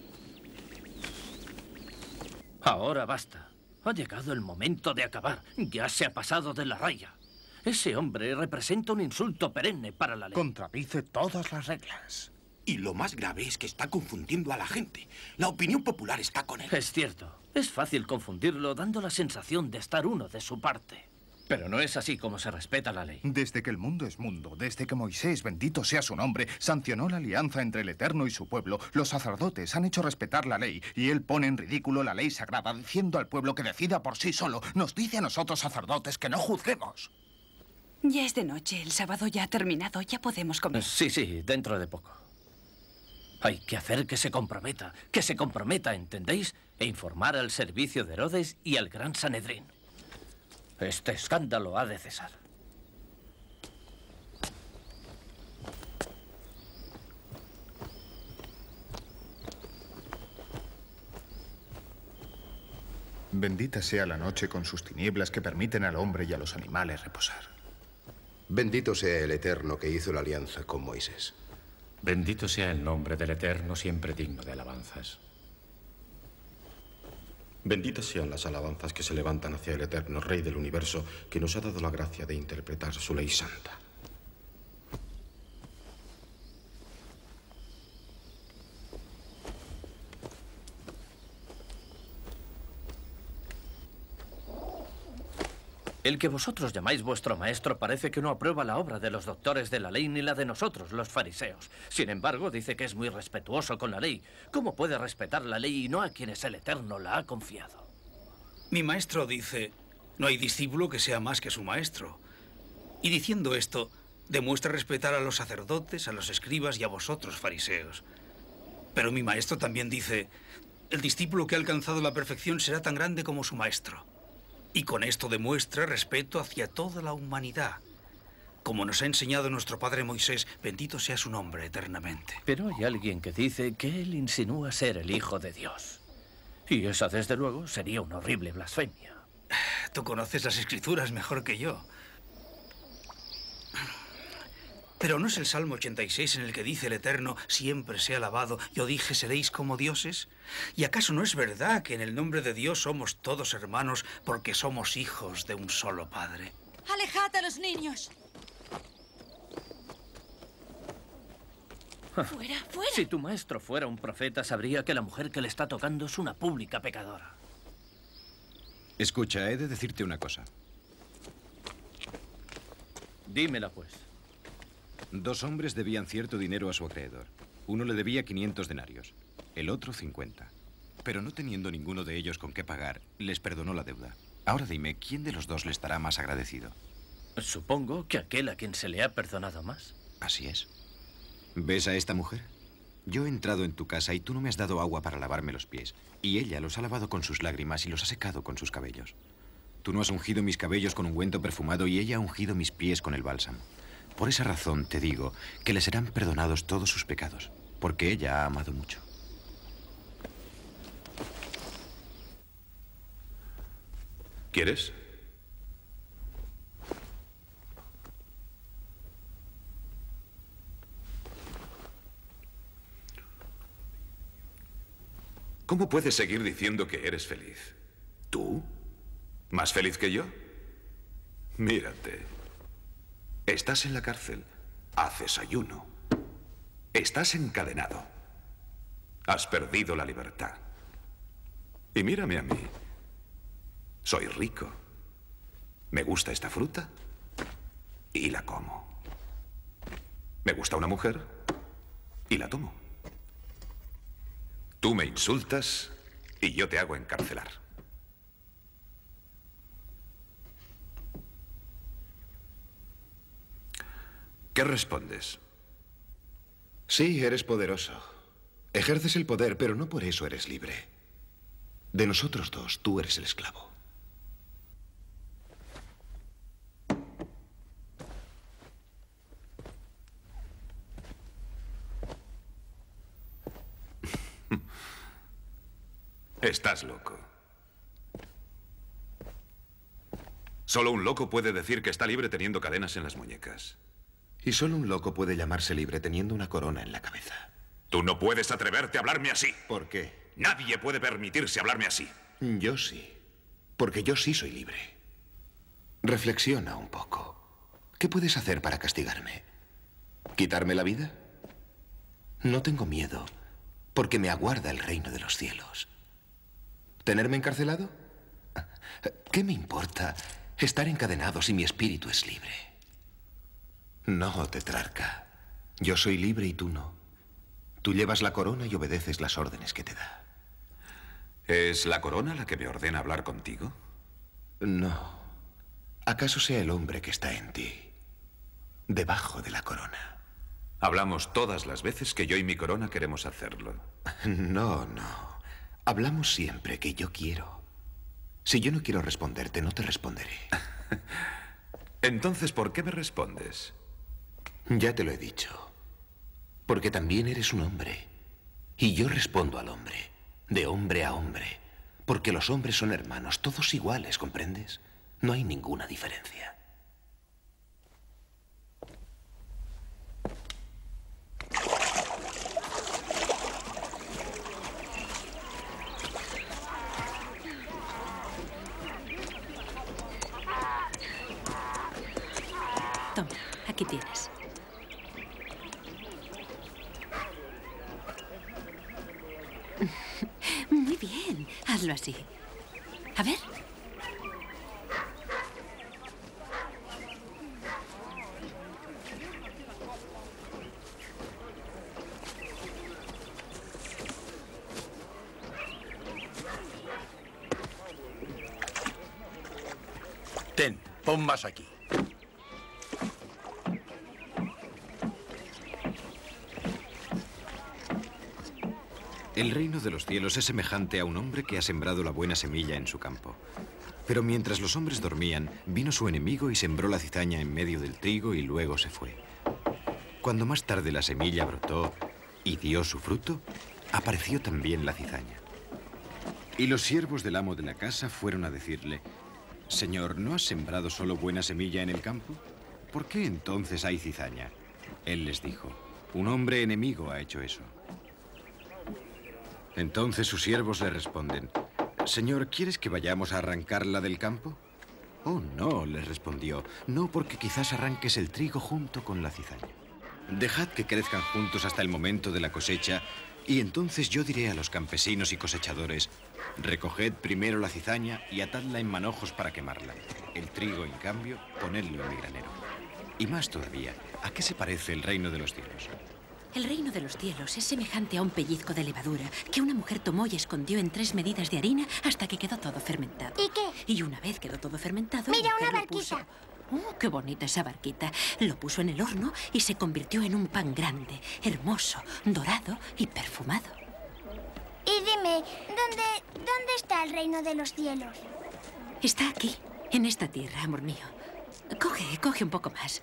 Ahora basta. Ha llegado el momento de acabar. Ya se ha pasado de la raya. Ese hombre representa un insulto perenne para la ley. Contradice todas las reglas. Y lo más grave es que está confundiendo a la gente. La opinión popular está con él. Es cierto. Es fácil confundirlo dando la sensación de estar uno de su parte. Pero no es así como se respeta la ley. Desde que el mundo es mundo, desde que Moisés, bendito sea su nombre, sancionó la alianza entre el Eterno y su pueblo, los sacerdotes han hecho respetar la ley y él pone en ridículo la ley sagrada diciendo al pueblo que decida por sí solo. Nos dice a nosotros sacerdotes que no juzguemos. Ya es de noche, el sábado ya ha terminado, ya podemos comer. Sí, dentro de poco. Hay que hacer que se comprometa, ¿entendéis? E informar al servicio de Herodes y al gran Sanedrín. Este escándalo ha de cesar. Bendita sea la noche con sus tinieblas que permiten al hombre y a los animales reposar. Bendito sea el Eterno que hizo la alianza con Moisés. Bendito sea el nombre del Eterno, siempre digno de alabanzas. Benditas sean las alabanzas que se levantan hacia el Eterno Rey del Universo, que nos ha dado la gracia de interpretar su ley santa. El que vosotros llamáis vuestro maestro parece que no aprueba la obra de los doctores de la ley ni la de nosotros, los fariseos. Sin embargo, dice que es muy respetuoso con la ley. ¿Cómo puede respetar la ley y no a quienes el Eterno la ha confiado? Mi maestro dice, no hay discípulo que sea más que su maestro. Y diciendo esto, demuestra respetar a los sacerdotes, a los escribas y a vosotros, fariseos. Pero mi maestro también dice, el discípulo que ha alcanzado la perfección será tan grande como su maestro. Y con esto demuestra respeto hacia toda la humanidad. Como nos ha enseñado nuestro padre Moisés, bendito sea su nombre eternamente. Pero hay alguien que dice que él insinúa ser el Hijo de Dios. Y esa, desde luego, sería una horrible blasfemia. Tú conoces las Escrituras mejor que yo. Pero ¿no es el Salmo 86 en el que dice el Eterno, siempre sea alabado, yo dije, seréis como dioses? ¿Y acaso no es verdad que en el nombre de Dios somos todos hermanos porque somos hijos de un solo Padre? ¡Alejad a los niños! ¡Fuera, fuera! Si tu maestro fuera un profeta, sabría que la mujer que le está tocando es una pública pecadora. Escucha, he de decirte una cosa. Dímela, pues. 2 hombres debían cierto dinero a su acreedor. Uno le debía 500 denarios, el otro 50. Pero no teniendo ninguno de ellos con qué pagar, les perdonó la deuda. Ahora dime, ¿quién de los dos le estará más agradecido? Supongo que aquel a quien se le ha perdonado más. Así es. ¿Ves a esta mujer? Yo he entrado en tu casa y tú no me has dado agua para lavarme los pies. Y ella los ha lavado con sus lágrimas y los ha secado con sus cabellos. Tú no has ungido mis cabellos con ungüento perfumado y ella ha ungido mis pies con el bálsamo. Por esa razón te digo que le serán perdonados todos sus pecados, porque ella ha amado mucho. ¿Quieres? ¿Cómo puedes seguir diciendo que eres feliz? ¿Tú? ¿Más feliz que yo? Mírate. Estás en la cárcel. Haces ayuno. Estás encadenado. Has perdido la libertad. Y mírame a mí. Soy rico. Me gusta esta fruta y la como. Me gusta una mujer y la tomo. Tú me insultas y yo te hago encarcelar. ¿Qué respondes? Sí, eres poderoso. Ejerces el poder, pero no por eso eres libre. De nosotros dos, tú eres el esclavo. Estás loco. Solo un loco puede decir que está libre teniendo cadenas en las muñecas. Y solo un loco puede llamarse libre teniendo una corona en la cabeza. Tú no puedes atreverte a hablarme así. ¿Por qué? Nadie puede permitirse hablarme así. Yo sí. Porque yo sí soy libre. Reflexiona un poco. ¿Qué puedes hacer para castigarme? ¿Quitarme la vida? No tengo miedo, porque me aguarda el reino de los cielos. ¿Tenerme encarcelado? ¿Qué me importa estar encadenado si mi espíritu es libre? No, tetrarca. Yo soy libre y tú no. Tú llevas la corona y obedeces las órdenes que te da. ¿Es la corona la que me ordena hablar contigo? No. ¿Acaso sea el hombre que está en ti, debajo de la corona? Hablamos todas las veces que yo y mi corona queremos hacerlo. No, no. Hablamos siempre que yo quiero. Si yo no quiero responderte, no te responderé. Entonces, ¿por qué me respondes? Ya te lo he dicho. Porque también eres un hombre. Y yo respondo al hombre, de hombre a hombre. Porque los hombres son hermanos, todos iguales, ¿comprendes? No hay ninguna diferencia. Toma, aquí tienes. Muy bien, hazlo así. A ver. Ten, pon más aquí. El reino de los cielos es semejante a un hombre que ha sembrado la buena semilla en su campo. Pero mientras los hombres dormían, vino su enemigo y sembró la cizaña en medio del trigo y luego se fue. Cuando más tarde la semilla brotó y dio su fruto, apareció también la cizaña. Y los siervos del amo de la casa fueron a decirle: Señor, ¿no has sembrado solo buena semilla en el campo? ¿Por qué entonces hay cizaña? Él les dijo: un hombre enemigo ha hecho eso. Entonces sus siervos le responden: Señor, ¿quieres que vayamos a arrancarla del campo? Oh, no, les respondió. No, porque quizás arranques el trigo junto con la cizaña. Dejad que crezcan juntos hasta el momento de la cosecha, y entonces yo diré a los campesinos y cosechadores: recoged primero la cizaña y atadla en manojos para quemarla. El trigo, en cambio, ponedlo en mi granero. Y más todavía, ¿a qué se parece el reino de los cielos? El reino de los cielos es semejante a un pellizco de levadura que una mujer tomó y escondió en 3 medidas de harina hasta que quedó todo fermentado. ¿Y qué? Y una vez quedó todo fermentado... Mira, la mujer una lo puso... barquita. ¡Oh, qué bonita esa barquita! Lo puso en el horno y se convirtió en un pan grande, hermoso, dorado y perfumado. Y dime, ¿dónde está el reino de los cielos? Está aquí, en esta tierra, amor mío. Coge un poco más.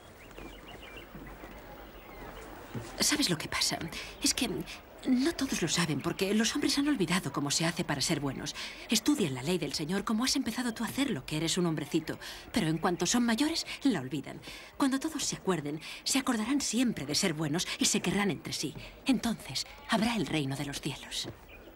¿Sabes lo que pasa? Es que no todos lo saben porque los hombres han olvidado cómo se hace para ser buenos. Estudian la ley del Señor como has empezado tú a hacerlo, que eres un hombrecito. Pero en cuanto son mayores, la olvidan. Cuando todos se acuerden, se acordarán siempre de ser buenos y se querrán entre sí. Entonces, habrá el reino de los cielos.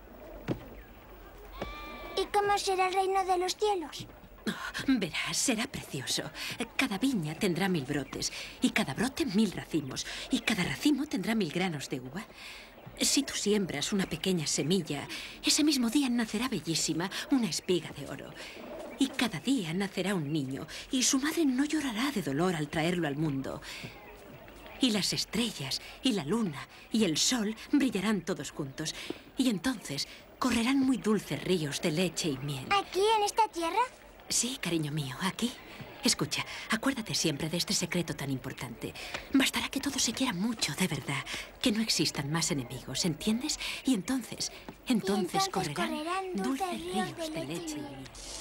¿Y cómo será el reino de los cielos? Oh, verás, será precioso. Cada viña tendrá 1000 brotes, y cada brote 1000 racimos, y cada racimo tendrá 1000 granos de uva. Si tú siembras una pequeña semilla, ese mismo día nacerá bellísima una espiga de oro. Y cada día nacerá un niño, y su madre no llorará de dolor al traerlo al mundo. Y las estrellas, y la luna, y el sol brillarán todos juntos. Y entonces correrán muy dulces ríos de leche y miel. ¿Aquí, en esta tierra? Sí, cariño mío, aquí. Escucha, acuérdate siempre de este secreto tan importante. Bastará que todos se quieran mucho, de verdad. Que no existan más enemigos, ¿entiendes? Y entonces correrán dulces ríos de leche y miel.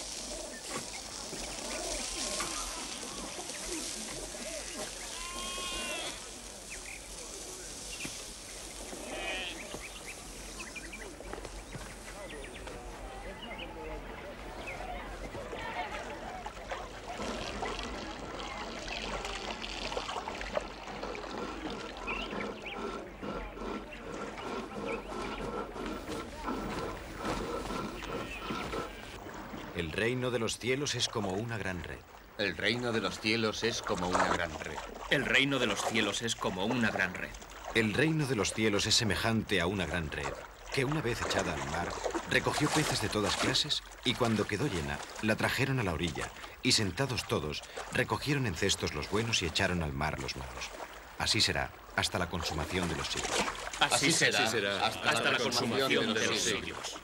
El reino de los cielos es como una gran red. El reino de los cielos es como una gran red. El reino de los cielos es como una gran red. El reino de los cielos es semejante a una gran red, que una vez echada al mar, recogió peces de todas clases y cuando quedó llena, la trajeron a la orilla y sentados todos, recogieron en cestos los buenos y echaron al mar los malos. Así será hasta la consumación de los siglos. Así será hasta la consumación de los siglos.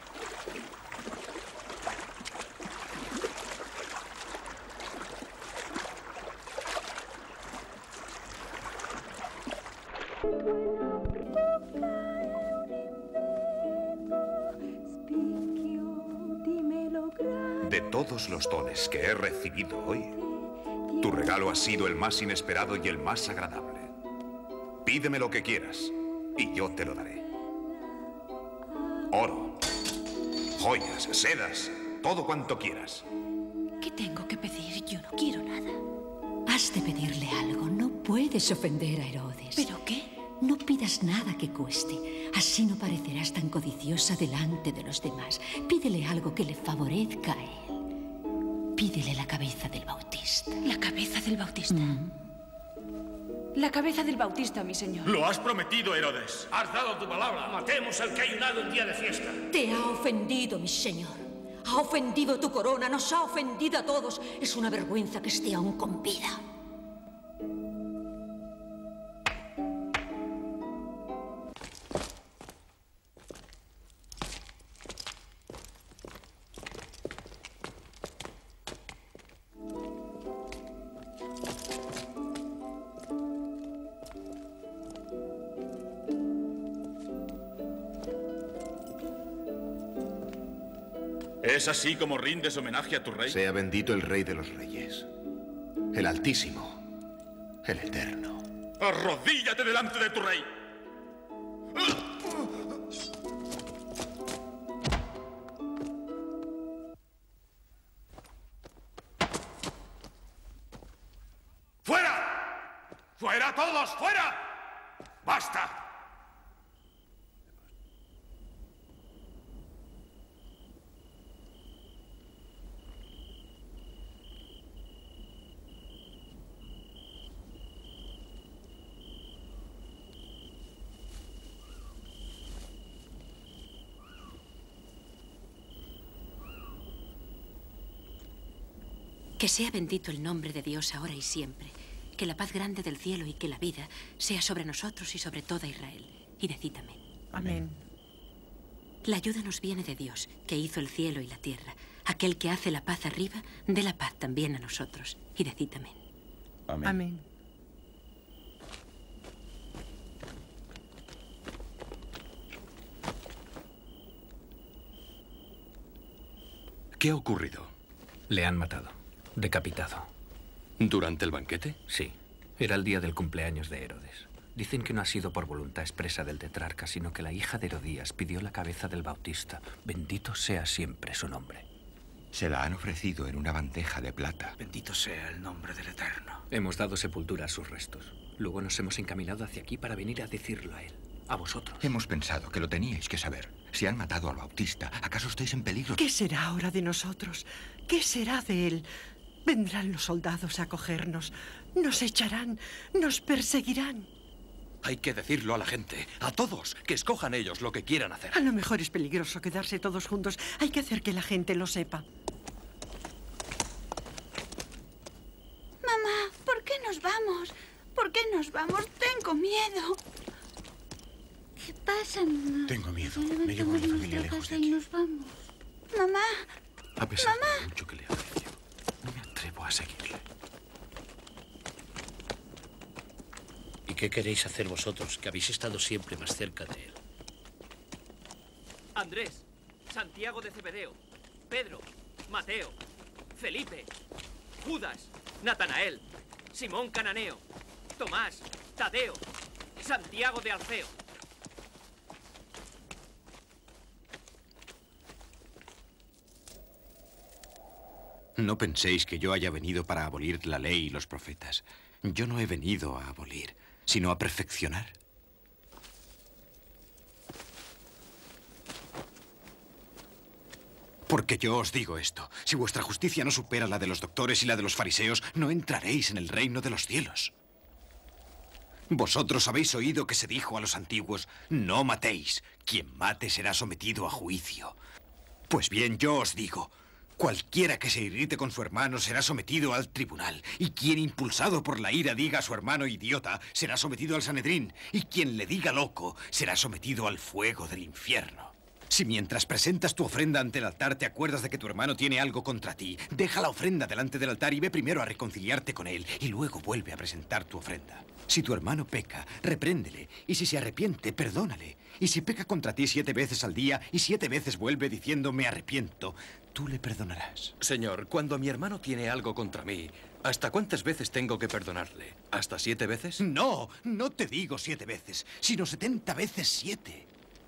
De todos los dones que he recibido hoy, tu regalo ha sido el más inesperado y el más agradable. Pídeme lo que quieras y yo te lo daré. Oro, joyas, sedas, todo cuanto quieras. ¿Qué tengo que pedir? Yo no quiero nada. Has de pedirle algo. No puedes ofender a Herodes. ¿Pero qué? No pidas nada que cueste. Así no parecerás tan codiciosa delante de los demás. Pídele algo que le favorezca a él. Pídele la cabeza del Bautista. ¿La cabeza del Bautista? La cabeza del Bautista, mi señor. Lo has prometido, Herodes. Has dado tu palabra. Matemos al que ha ayunado un día de fiesta. Te ha ofendido, mi señor. Ha ofendido tu corona, nos ha ofendido a todos. Es una vergüenza que esté aún con vida. ¿Es así como rindes homenaje a tu rey? Sea bendito el Rey de los Reyes, el Altísimo, el Eterno. ¡Arrodíllate delante de tu rey! ¡Fuera! ¡Fuera todos! ¡Fuera! ¡Basta! Que sea bendito el nombre de Dios ahora y siempre. Que la paz grande del cielo y que la vida sea sobre nosotros y sobre toda Israel. Y decid amén. Amén. La ayuda nos viene de Dios, que hizo el cielo y la tierra. Aquel que hace la paz arriba, dé la paz también a nosotros. Y decid amén. Amén. Amén. ¿Qué ha ocurrido? Le han matado. Decapitado. ¿Durante el banquete? Sí. Era el día del cumpleaños de Herodes. Dicen que no ha sido por voluntad expresa del tetrarca, sino que la hija de Herodías pidió la cabeza del Bautista. Bendito sea siempre su nombre. Se la han ofrecido en una bandeja de plata. Bendito sea el nombre del Eterno. Hemos dado sepultura a sus restos. Luego nos hemos encaminado hacia aquí para venir a decirlo a él. A vosotros. Hemos pensado que lo teníais que saber. Si han matado al Bautista, ¿acaso estáis en peligro? ¿Qué será ahora de nosotros? ¿Qué será de él? Vendrán los soldados a cogernos. Nos echarán. Nos perseguirán. Hay que decirlo a la gente, a todos, que escojan ellos lo que quieran hacer. A lo mejor es peligroso quedarse todos juntos. Hay que hacer que la gente lo sepa. Mamá, ¿por qué nos vamos? ¿Por qué Nos vamos, tengo miedo. ¿Qué pasa, mamá? Tengo miedo. Me llevo a mi familia lejos de aquí. Y nos vamos. Mamá. A pesar de lo mucho que le aprecio, no me atrevo a seguirle. ¿Y qué queréis hacer vosotros, que habéis estado siempre más cerca de él? Andrés, Santiago de Cebedeo, Pedro, Mateo, Felipe, Judas, Natanael, Simón Cananeo, Tomás, Tadeo, Santiago de Alfeo. No penséis que yo haya venido para abolir la ley y los profetas. Yo no he venido a abolir, sino a perfeccionar. Porque yo os digo esto, si vuestra justicia no supera la de los doctores y la de los fariseos, no entraréis en el reino de los cielos. Vosotros habéis oído que se dijo a los antiguos, no matéis, quien mate será sometido a juicio. Pues bien, yo os digo, cualquiera que se irrite con su hermano será sometido al tribunal, y quien impulsado por la ira diga a su hermano idiota será sometido al Sanedrín, y quien le diga loco será sometido al fuego del infierno. Si mientras presentas tu ofrenda ante el altar te acuerdas de que tu hermano tiene algo contra ti, deja la ofrenda delante del altar y ve primero a reconciliarte con él y luego vuelve a presentar tu ofrenda. Si tu hermano peca, repréndele, y si se arrepiente, perdónale. Y si peca contra ti 7 veces al día y 7 veces vuelve diciendo me arrepiento, tú le perdonarás. Señor, cuando mi hermano tiene algo contra mí, ¿hasta cuántas veces tengo que perdonarle? ¿Hasta 7 veces? No, no te digo 7 veces, sino 70 veces 7.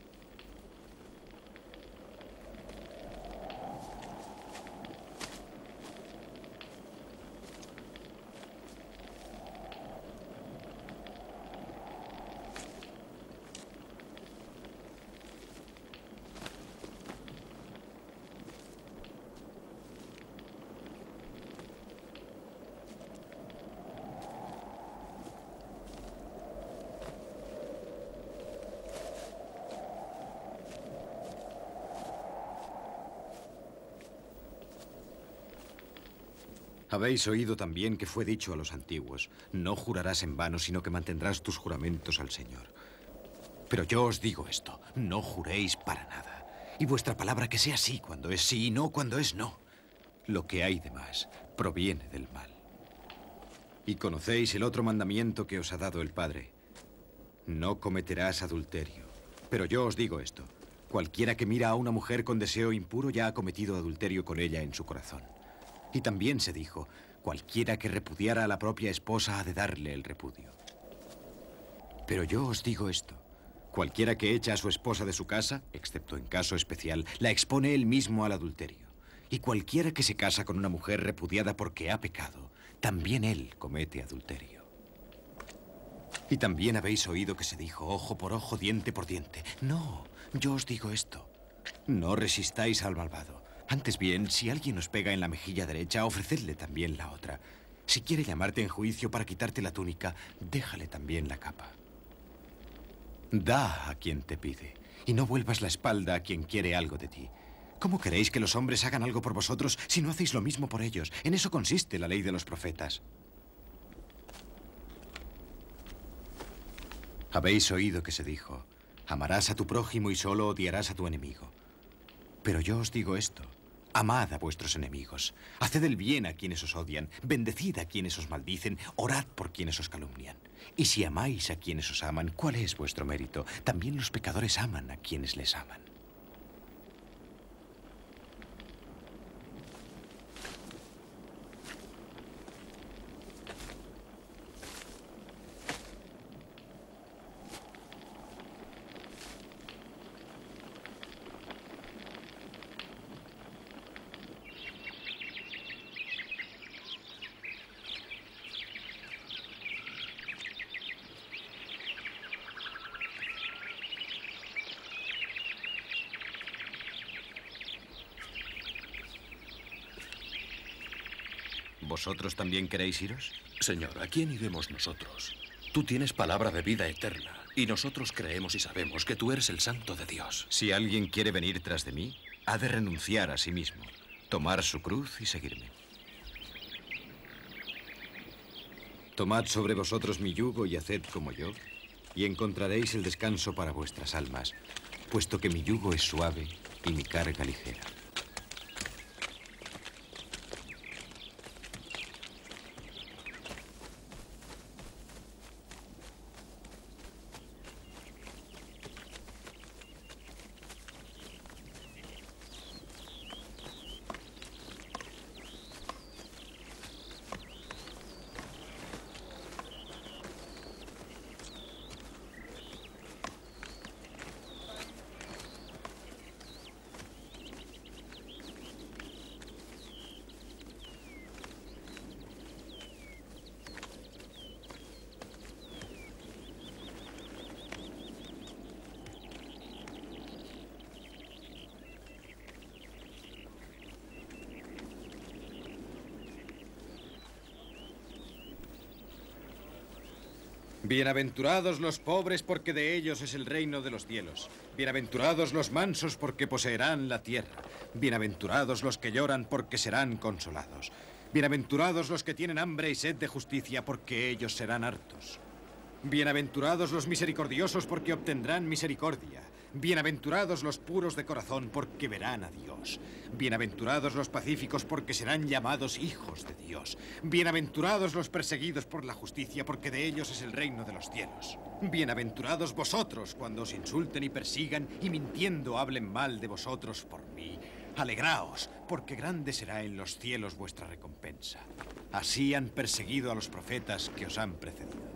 Habéis oído también que fue dicho a los antiguos, no jurarás en vano, sino que mantendrás tus juramentos al Señor. Pero yo os digo esto, no juréis para nada. Y vuestra palabra que sea sí cuando es sí y no cuando es no. Lo que hay de más proviene del mal. Y conocéis el otro mandamiento que os ha dado el Padre. No cometerás adulterio. Pero yo os digo esto, cualquiera que mira a una mujer con deseo impuro ya ha cometido adulterio con ella en su corazón. Y también se dijo, cualquiera que repudiara a la propia esposa ha de darle el repudio. Pero yo os digo esto, cualquiera que echa a su esposa de su casa, excepto en caso especial, la expone él mismo al adulterio. Y cualquiera que se casa con una mujer repudiada porque ha pecado, también él comete adulterio. Y también habéis oído que se dijo, ojo por ojo, diente por diente. No, yo os digo esto, no resistáis al malvado. Antes bien, si alguien os pega en la mejilla derecha, ofrecedle también la otra. Si quiere llamarte en juicio para quitarte la túnica, déjale también la capa. Da a quien te pide, y no vuelvas la espalda a quien quiere algo de ti. ¿Cómo queréis que los hombres hagan algo por vosotros si no hacéis lo mismo por ellos? En eso consiste la ley de los profetas. Habéis oído que se dijo, amarás a tu prójimo y solo odiarás a tu enemigo. Pero yo os digo esto, amad a vuestros enemigos, haced el bien a quienes os odian, bendecid a quienes os maldicen, orad por quienes os calumnian. Y si amáis a quienes os aman, ¿cuál es vuestro mérito? También los pecadores aman a quienes les aman. ¿Vosotros también queréis iros? Señor, ¿a quién iremos nosotros? Tú tienes palabra de vida eterna, y nosotros creemos y sabemos que tú eres el Santo de Dios. Si alguien quiere venir tras de mí, ha de renunciar a sí mismo, tomar su cruz y seguirme. Tomad sobre vosotros mi yugo y haced como yo, y encontraréis el descanso para vuestras almas, puesto que mi yugo es suave y mi carga ligera. Bienaventurados los pobres, porque de ellos es el reino de los cielos. Bienaventurados los mansos, porque poseerán la tierra. Bienaventurados los que lloran, porque serán consolados. Bienaventurados los que tienen hambre y sed de justicia, porque ellos serán hartos. Bienaventurados los misericordiosos, porque obtendrán misericordia. Bienaventurados los puros de corazón, porque verán a Dios. Bienaventurados los pacíficos, porque serán llamados hijos de Dios. Bienaventurados los perseguidos por la justicia, porque de ellos es el reino de los cielos. Bienaventurados vosotros cuando os insulten y persigan y mintiendo hablen mal de vosotros por mí. Alegraos, porque grande será en los cielos vuestra recompensa. Así han perseguido a los profetas que os han precedido.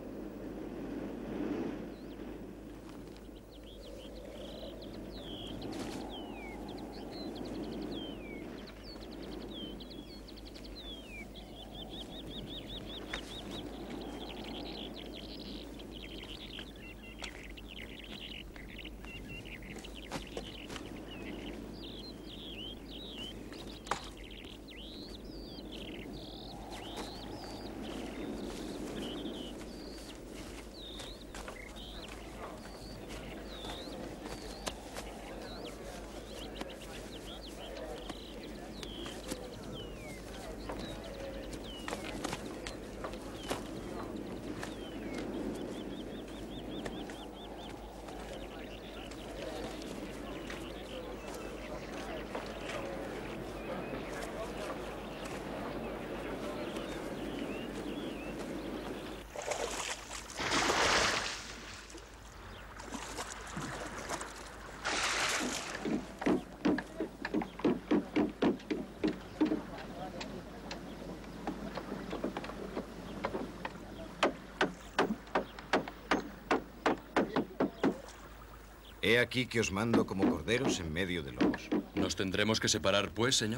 He aquí que os mando como corderos en medio de lobos. ¿Nos tendremos que separar, pues, señor?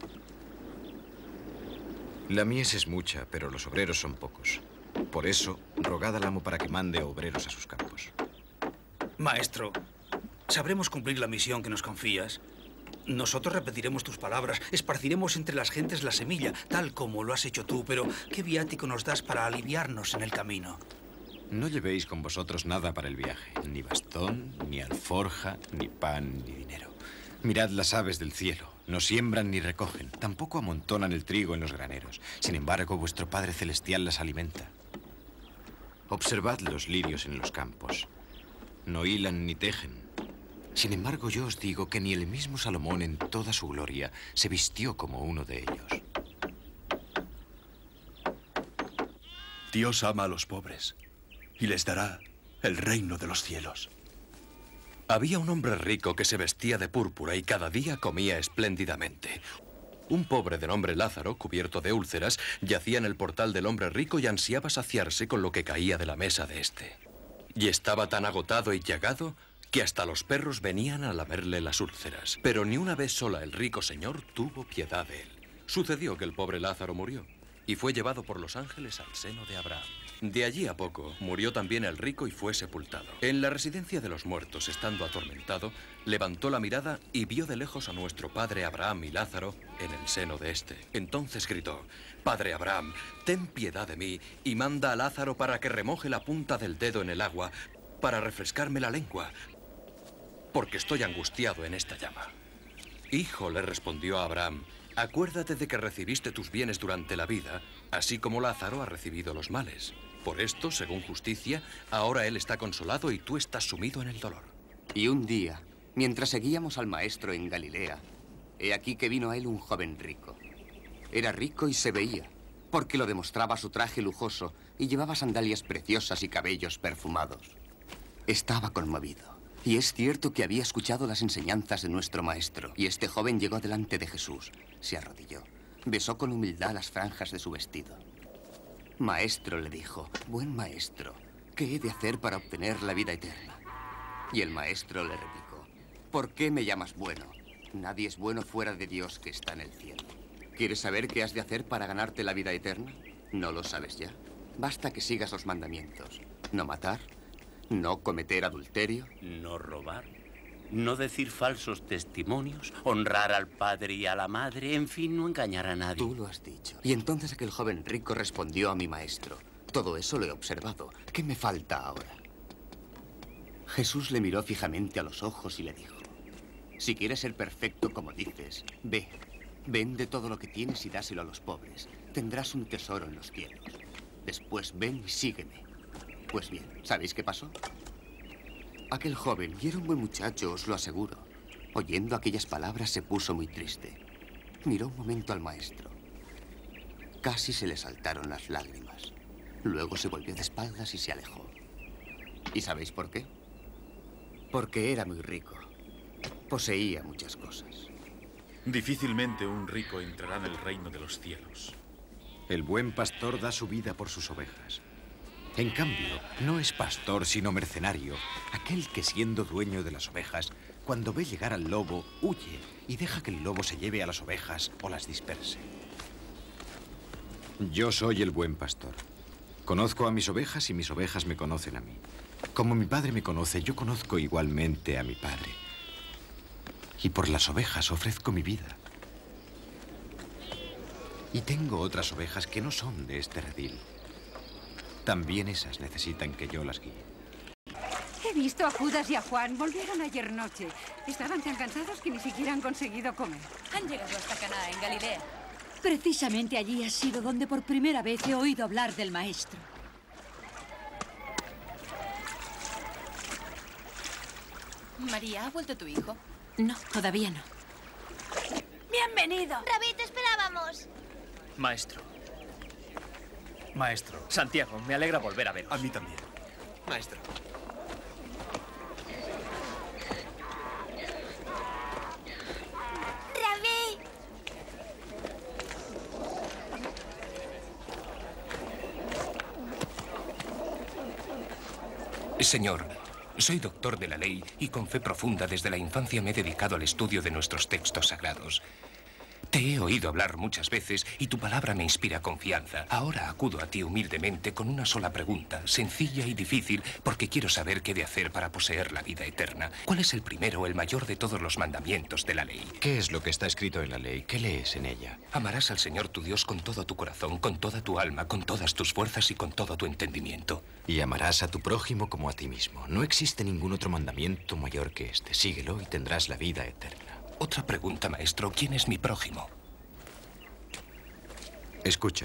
La mies es mucha, pero los obreros son pocos. Por eso, rogad al amo para que mande obreros a sus campos. Maestro, ¿sabremos cumplir la misión que nos confías? Nosotros repetiremos tus palabras, esparciremos entre las gentes la semilla, tal como lo has hecho tú, pero ¿qué viático nos das para aliviarnos en el camino? No llevéis con vosotros nada para el viaje, ni bastón, ni alforja, ni pan, ni dinero. Mirad las aves del cielo, no siembran ni recogen, tampoco amontonan el trigo en los graneros. Sin embargo, vuestro Padre Celestial las alimenta. Observad los lirios en los campos. No hilan ni tejen. Sin embargo, yo os digo que ni el mismo Salomón en toda su gloria se vistió como uno de ellos. Dios ama a los pobres y les dará el reino de los cielos. Había un hombre rico que se vestía de púrpura y cada día comía espléndidamente. Un pobre de nombre Lázaro, cubierto de úlceras, yacía en el portal del hombre rico y ansiaba saciarse con lo que caía de la mesa de éste. Y estaba tan agotado y llagado que hasta los perros venían a lamerle las úlceras. Pero ni una vez sola el rico señor tuvo piedad de él. Sucedió que el pobre Lázaro murió y fue llevado por los ángeles al seno de Abraham. De allí a poco, murió también el rico y fue sepultado. En la residencia de los muertos, estando atormentado, levantó la mirada y vio de lejos a nuestro padre Abraham y Lázaro en el seno de éste. Entonces gritó: «Padre Abraham, ten piedad de mí y manda a Lázaro para que remoje la punta del dedo en el agua para refrescarme la lengua, porque estoy angustiado en esta llama». «Hijo», le respondió Abraham, Acuérdate de que recibiste tus bienes durante la vida, así como Lázaro ha recibido los males. Por esto, según justicia, ahora él está consolado y tú estás sumido en el dolor. Y un día, mientras seguíamos al maestro en Galilea, he aquí que vino a él un joven rico. Era rico y se veía, porque lo demostraba su traje lujoso y llevaba sandalias preciosas y cabellos perfumados. Estaba conmovido. Y es cierto que había escuchado las enseñanzas de nuestro maestro. Y este joven llegó delante de Jesús, se arrodilló, besó con humildad las franjas de su vestido. Maestro, le dijo, buen maestro, ¿qué he de hacer para obtener la vida eterna? Y el maestro le replicó, ¿por qué me llamas bueno? Nadie es bueno fuera de Dios que está en el cielo. ¿Quieres saber qué has de hacer para ganarte la vida eterna? ¿No lo sabes ya? Basta que sigas los mandamientos. No matar, no cometer adulterio, no robar, no decir falsos testimonios, honrar al padre y a la madre, en fin, no engañar a nadie. Tú lo has dicho. Y entonces aquel joven rico respondió a mi maestro, todo eso lo he observado. ¿Qué me falta ahora? Jesús le miró fijamente a los ojos y le dijo, si quieres ser perfecto como dices, ve, vende todo lo que tienes y dáselo a los pobres. Tendrás un tesoro en los cielos. Después ven y sígueme. Pues bien, ¿sabéis qué pasó? Aquel joven, y era un buen muchacho, os lo aseguro, oyendo aquellas palabras se puso muy triste. Miró un momento al maestro. Casi se le saltaron las lágrimas. Luego se volvió de espaldas y se alejó. ¿Y sabéis por qué? Porque era muy rico. Poseía muchas cosas. Difícilmente un rico entrará en el reino de los cielos. El buen pastor da su vida por sus ovejas. En cambio, no es pastor sino mercenario, aquel que siendo dueño de las ovejas, cuando ve llegar al lobo, huye y deja que el lobo se lleve a las ovejas o las disperse. Yo soy el buen pastor. Conozco a mis ovejas y mis ovejas me conocen a mí. Como mi padre me conoce, yo conozco igualmente a mi padre. Y por las ovejas ofrezco mi vida. Y tengo otras ovejas que no son de este redil. También esas necesitan que yo las guíe. He visto a Judas y a Juan. Volvieron ayer noche. Estaban tan cansados que ni siquiera han conseguido comer. Han llegado hasta Caná, en Galilea. Precisamente allí ha sido donde por primera vez he oído hablar del maestro. María, ¿ha vuelto tu hijo? No, todavía no. ¡Bienvenido! Rabí, te esperábamos. Maestro. Maestro. Santiago, me alegra volver a veros. A mí también. Maestro. ¡Rabí! Señor, soy doctor de la ley y con fe profunda desde la infancia me he dedicado al estudio de nuestros textos sagrados. Te he oído hablar muchas veces y tu palabra me inspira confianza. Ahora acudo a ti humildemente con una sola pregunta, sencilla y difícil, porque quiero saber qué he de hacer para poseer la vida eterna. ¿Cuál es el primero, el mayor de todos los mandamientos de la ley? ¿Qué es lo que está escrito en la ley? ¿Qué lees en ella? Amarás al Señor tu Dios con todo tu corazón, con toda tu alma, con todas tus fuerzas y con todo tu entendimiento. Y amarás a tu prójimo como a ti mismo. No existe ningún otro mandamiento mayor que este. Síguelo y tendrás la vida eterna. Otra pregunta, maestro. ¿Quién es mi prójimo? Escucha.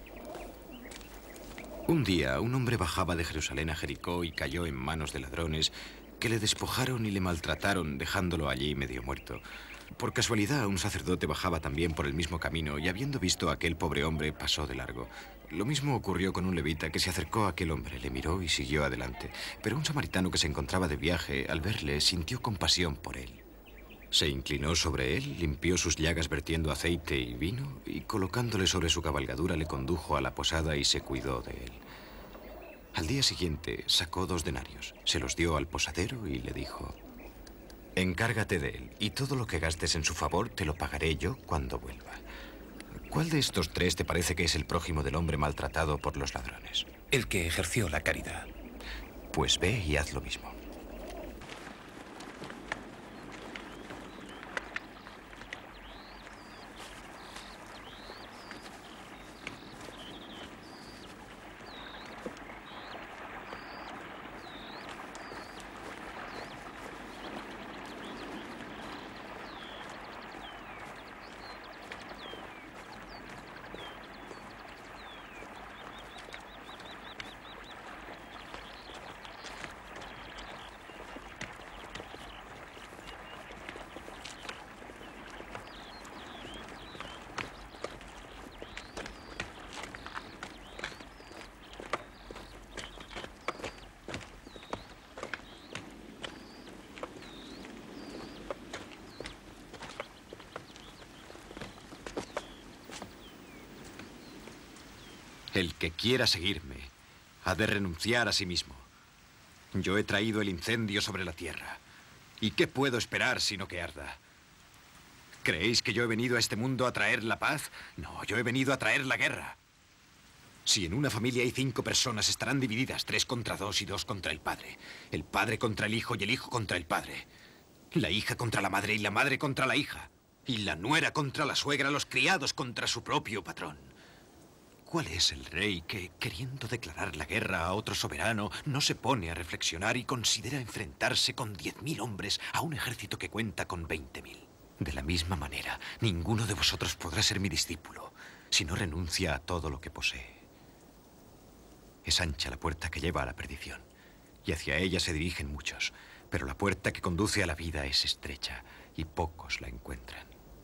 Un día, un hombre bajaba de Jerusalén a Jericó y cayó en manos de ladrones que le despojaron y le maltrataron, dejándolo allí medio muerto. Por casualidad, un sacerdote bajaba también por el mismo camino y, habiendo visto a aquel pobre hombre, pasó de largo. Lo mismo ocurrió con un levita que se acercó a aquel hombre, le miró y siguió adelante. Pero un samaritano que se encontraba de viaje, al verle, sintió compasión por él. Se inclinó sobre él, limpió sus llagas vertiendo aceite y vino y colocándole sobre su cabalgadura le condujo a la posada y se cuidó de él. Al día siguiente sacó 2 denarios, se los dio al posadero y le dijo: encárgate de él y todo lo que gastes en su favor te lo pagaré yo cuando vuelva. ¿Cuál de estos 3 te parece que es el prójimo del hombre maltratado por los ladrones? El que ejerció la caridad. Pues ve y haz lo mismo. El que quiera seguirme ha de renunciar a sí mismo. Yo he traído el incendio sobre la tierra. ¿Y qué puedo esperar sino que arda? ¿Creéis que yo he venido a este mundo a traer la paz? No, yo he venido a traer la guerra. Si en una familia hay 5 personas, estarán divididas 3 contra 2 y 2 contra el padre. El padre contra el hijo y el hijo contra el padre. La hija contra la madre y la madre contra la hija. Y la nuera contra la suegra, los criados contra su propio patrón. ¿Cuál es el rey que, queriendo declarar la guerra a otro soberano, no se pone a reflexionar y considera enfrentarse con 10.000 hombres a un ejército que cuenta con 20.000? De la misma manera, ninguno de vosotros podrá ser mi discípulo si no renuncia a todo lo que posee. Es ancha la puerta que lleva a la perdición, y hacia ella se dirigen muchos, pero la puerta que conduce a la vida es estrecha, y pocos la encuentran.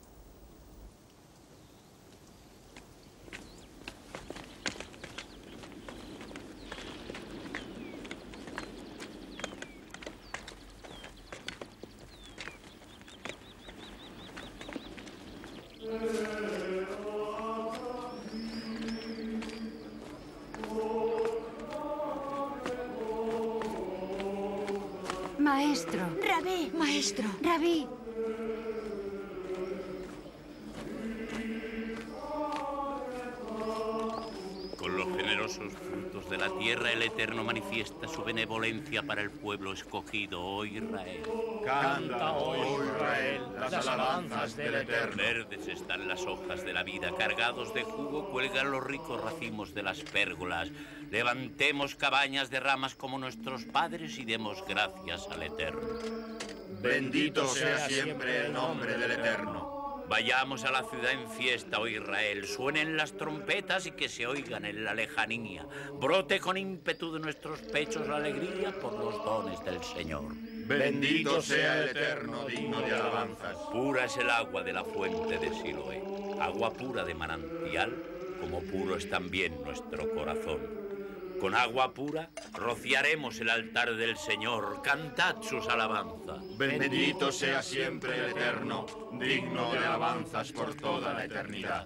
Maestro. Rabí. Maestro. Rabí. Con los generosos frutos de la tierra, el Eterno manifiesta su benevolencia para el pueblo escogido, oh Israel. Canta, oh Israel, las alabanzas del Eterno. Verdes están las hojas de la vida, cargados de jugo cuelgan los ricos racimos de las pérgolas. Levantemos cabañas de ramas como nuestros padres y demos gracias al Eterno. Bendito sea siempre el nombre del Eterno. Vayamos a la ciudad en fiesta, oh Israel, suenen las trompetas y que se oigan en la lejanía. Brote con ímpetu de nuestros pechos la alegría por los dones del Señor. Bendito sea el Eterno, digno de alabanzas. Pura es el agua de la fuente de Siloé, agua pura de manantial, como puro es también nuestro corazón. Con agua pura rociaremos el altar del Señor, cantad sus alabanzas. Bendito sea siempre el Eterno, digno de alabanzas por toda la eternidad.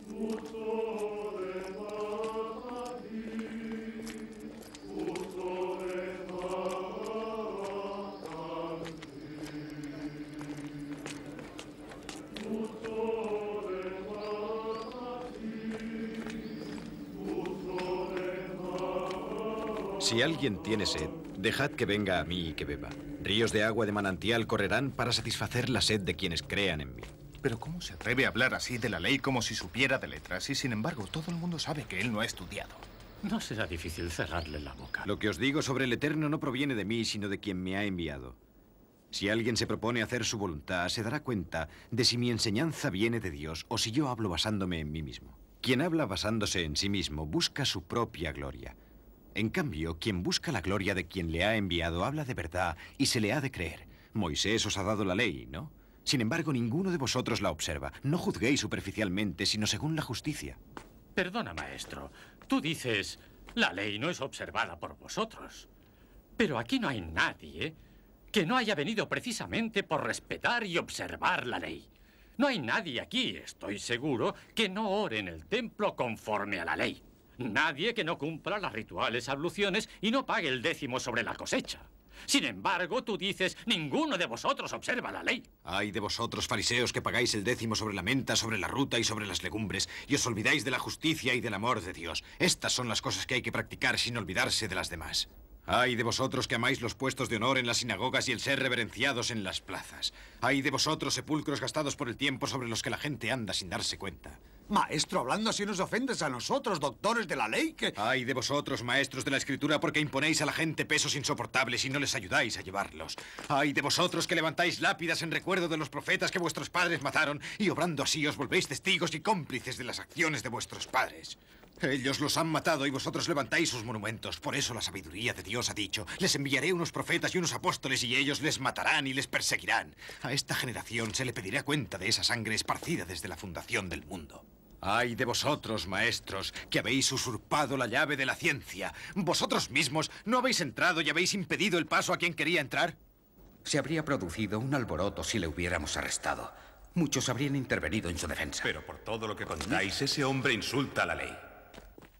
Si alguien tiene sed, dejad que venga a mí y que beba. Ríos de agua de manantial correrán para satisfacer la sed de quienes crean en mí. Pero ¿cómo se atreve a hablar así de la ley como si supiera de letras? Y sin embargo, todo el mundo sabe que él no ha estudiado. No será difícil cerrarle la boca. Lo que os digo sobre el Eterno no proviene de mí, sino de quien me ha enviado. Si alguien se propone hacer su voluntad, se dará cuenta de si mi enseñanza viene de Dios o si yo hablo basándome en mí mismo. Quien habla basándose en sí mismo busca su propia gloria. En cambio, quien busca la gloria de quien le ha enviado habla de verdad y se le ha de creer. Moisés os ha dado la ley, ¿no? Sin embargo, ninguno de vosotros la observa. No juzguéis superficialmente, sino según la justicia. Perdona, maestro. Tú dices, la ley no es observada por vosotros. Pero aquí no hay nadie que no haya venido precisamente por respetar y observar la ley. No hay nadie aquí, estoy seguro, que no ore en el templo conforme a la ley. Nadie que no cumpla las rituales abluciones y no pague el 10º sobre la cosecha. Sin embargo, tú dices, ninguno de vosotros observa la ley. Ay de vosotros, fariseos, que pagáis el 10º sobre la menta, sobre la ruta y sobre las legumbres, y os olvidáis de la justicia y del amor de Dios. Estas son las cosas que hay que practicar sin olvidarse de las demás. Ay de vosotros que amáis los puestos de honor en las sinagogas y el ser reverenciados en las plazas. Ay de vosotros, sepulcros gastados por el tiempo sobre los que la gente anda sin darse cuenta. Maestro, hablando así nos ofendes a nosotros, doctores de la ley, que... Ay de vosotros, maestros de la Escritura, porque imponéis a la gente pesos insoportables y no les ayudáis a llevarlos. Ay de vosotros que levantáis lápidas en recuerdo de los profetas que vuestros padres mataron y obrando así os volvéis testigos y cómplices de las acciones de vuestros padres. Ellos los han matado y vosotros levantáis sus monumentos. Por eso la sabiduría de Dios ha dicho, les enviaré unos profetas y unos apóstoles y ellos les matarán y les perseguirán. A esta generación se le pedirá cuenta de esa sangre esparcida desde la fundación del mundo. ¡Ay de vosotros, maestros, que habéis usurpado la llave de la ciencia! ¿Vosotros mismos no habéis entrado y habéis impedido el paso a quien quería entrar? Se habría producido un alboroto si le hubiéramos arrestado. Muchos habrían intervenido en su defensa. Pero por todo lo que contáis, ese hombre insulta la ley.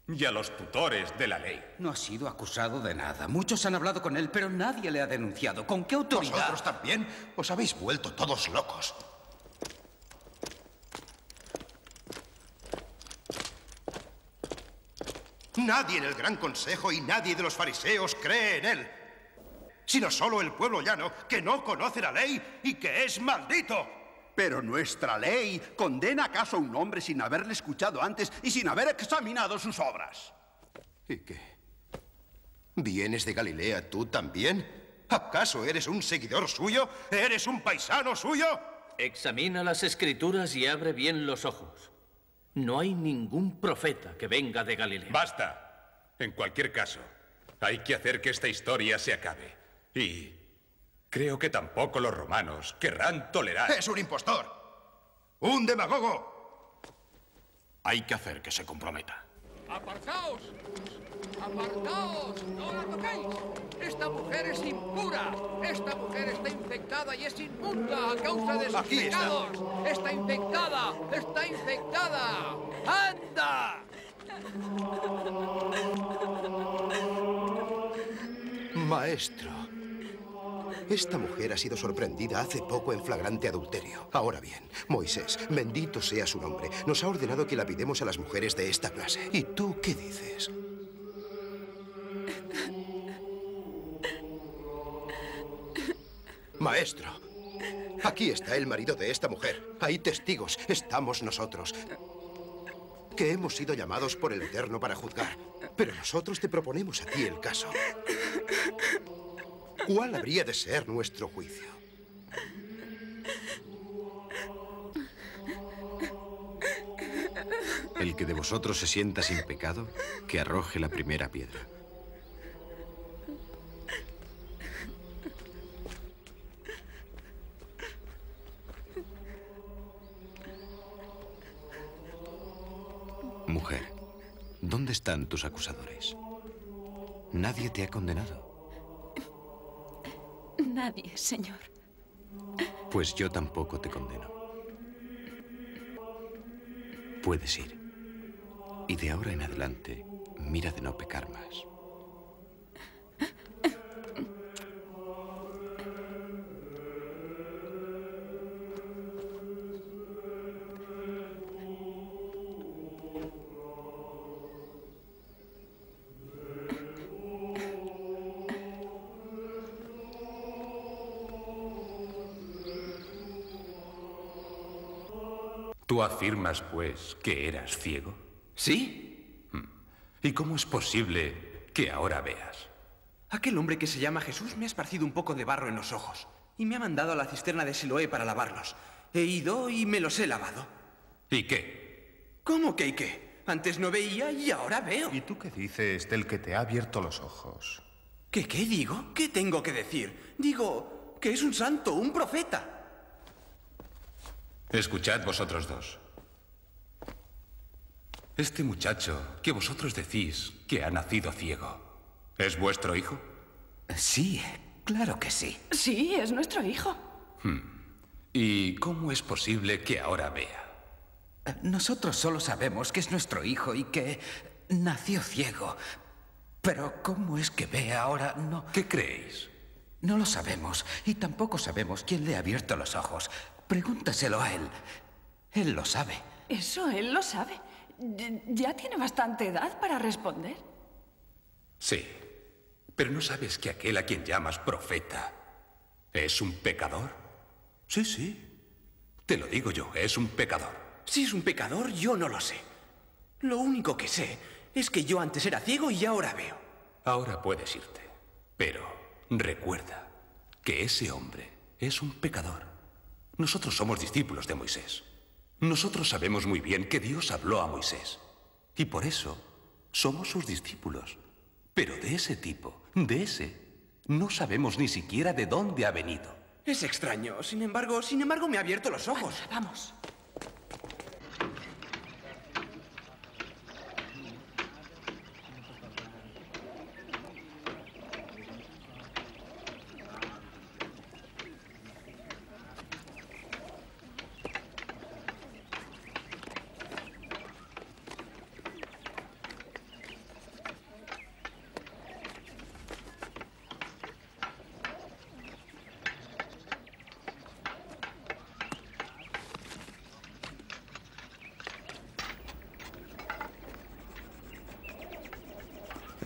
y a los tutores de la ley. No ha sido acusado de nada. Muchos han hablado con él, pero nadie le ha denunciado. ¿Con qué autoridad? ¿Vosotros también? Os habéis vuelto todos locos. Nadie en el Gran Consejo y nadie de los fariseos cree en él, sino solo el pueblo llano, que no conoce la ley y que es maldito. Pero nuestra ley condena acaso a un hombre sin haberle escuchado antes y sin haber examinado sus obras. ¿Y qué? ¿Vienes de Galilea tú también? ¿Acaso eres un seguidor suyo? ¿Eres un paisano suyo? Examina las escrituras y abre bien los ojos. No hay ningún profeta que venga de Galilea. Basta. En cualquier caso, hay que hacer que esta historia se acabe. Y creo que tampoco los romanos querrán tolerar... ¡Es un impostor! ¡Un demagogo! Hay que hacer que se comprometa. ¡Apartaos! ¡Apartaos! ¡No la toquéis! ¡Esta mujer es impura! ¡Esta mujer está infectada y es inmunda a causa de sus pecados! ¡Está infectada! ¡Está infectada! ¡Anda! Maestro, esta mujer ha sido sorprendida hace poco en flagrante adulterio. Ahora bien, Moisés, bendito sea su nombre, nos ha ordenado que lapidemos a las mujeres de esta clase. ¿Y tú qué dices? Maestro, aquí está el marido de esta mujer. Hay testigos, estamos nosotros, que hemos sido llamados por el Eterno para juzgar. Pero nosotros te proponemos a ti el caso. ¿Cuál habría de ser nuestro juicio? El que de vosotros se sienta sin pecado, que arroje la primera piedra. Mujer, ¿dónde están tus acusadores? Nadie te ha condenado. Nadie, señor. Pues yo tampoco te condeno. Puedes ir. Y de ahora en adelante, mira de no pecar más. ¿Tú afirmas, pues, que eras ciego? ¿Sí? ¿Y cómo es posible que ahora veas? Aquel hombre que se llama Jesús me ha esparcido un poco de barro en los ojos y me ha mandado a la cisterna de Siloé para lavarlos. He ido y me los he lavado. ¿Y qué? ¿Cómo que y qué? Antes no veía y ahora veo. ¿Y tú qué dices del que te ha abierto los ojos? ¿Qué digo? ¿Qué tengo que decir? Digo que es un santo, un profeta. Escuchad vosotros dos. Este muchacho que vosotros decís que ha nacido ciego, ¿es vuestro hijo? Sí, claro que sí. Sí, es nuestro hijo. ¿Y cómo es posible que ahora vea? Nosotros solo sabemos que es nuestro hijo y que nació ciego. Pero ¿cómo es que ve ahora? No. ¿Qué creéis? No lo sabemos y tampoco sabemos quién le ha abierto los ojos. Pregúntaselo a él. Él lo sabe. Eso él lo sabe. Ya tiene bastante edad para responder. Sí, pero ¿no sabes que aquel a quien llamas profeta es un pecador? Sí. Te lo digo yo, es un pecador. Si es un pecador, yo no lo sé. Lo único que sé es que yo antes era ciego y ahora veo. Ahora puedes irte, pero recuerda que ese hombre es un pecador. Nosotros somos discípulos de Moisés. Nosotros sabemos muy bien que Dios habló a Moisés. Y por eso somos sus discípulos. Pero de ese tipo, no sabemos ni siquiera de dónde ha venido. Es extraño. Sin embargo, me ha abierto los ojos. Vamos.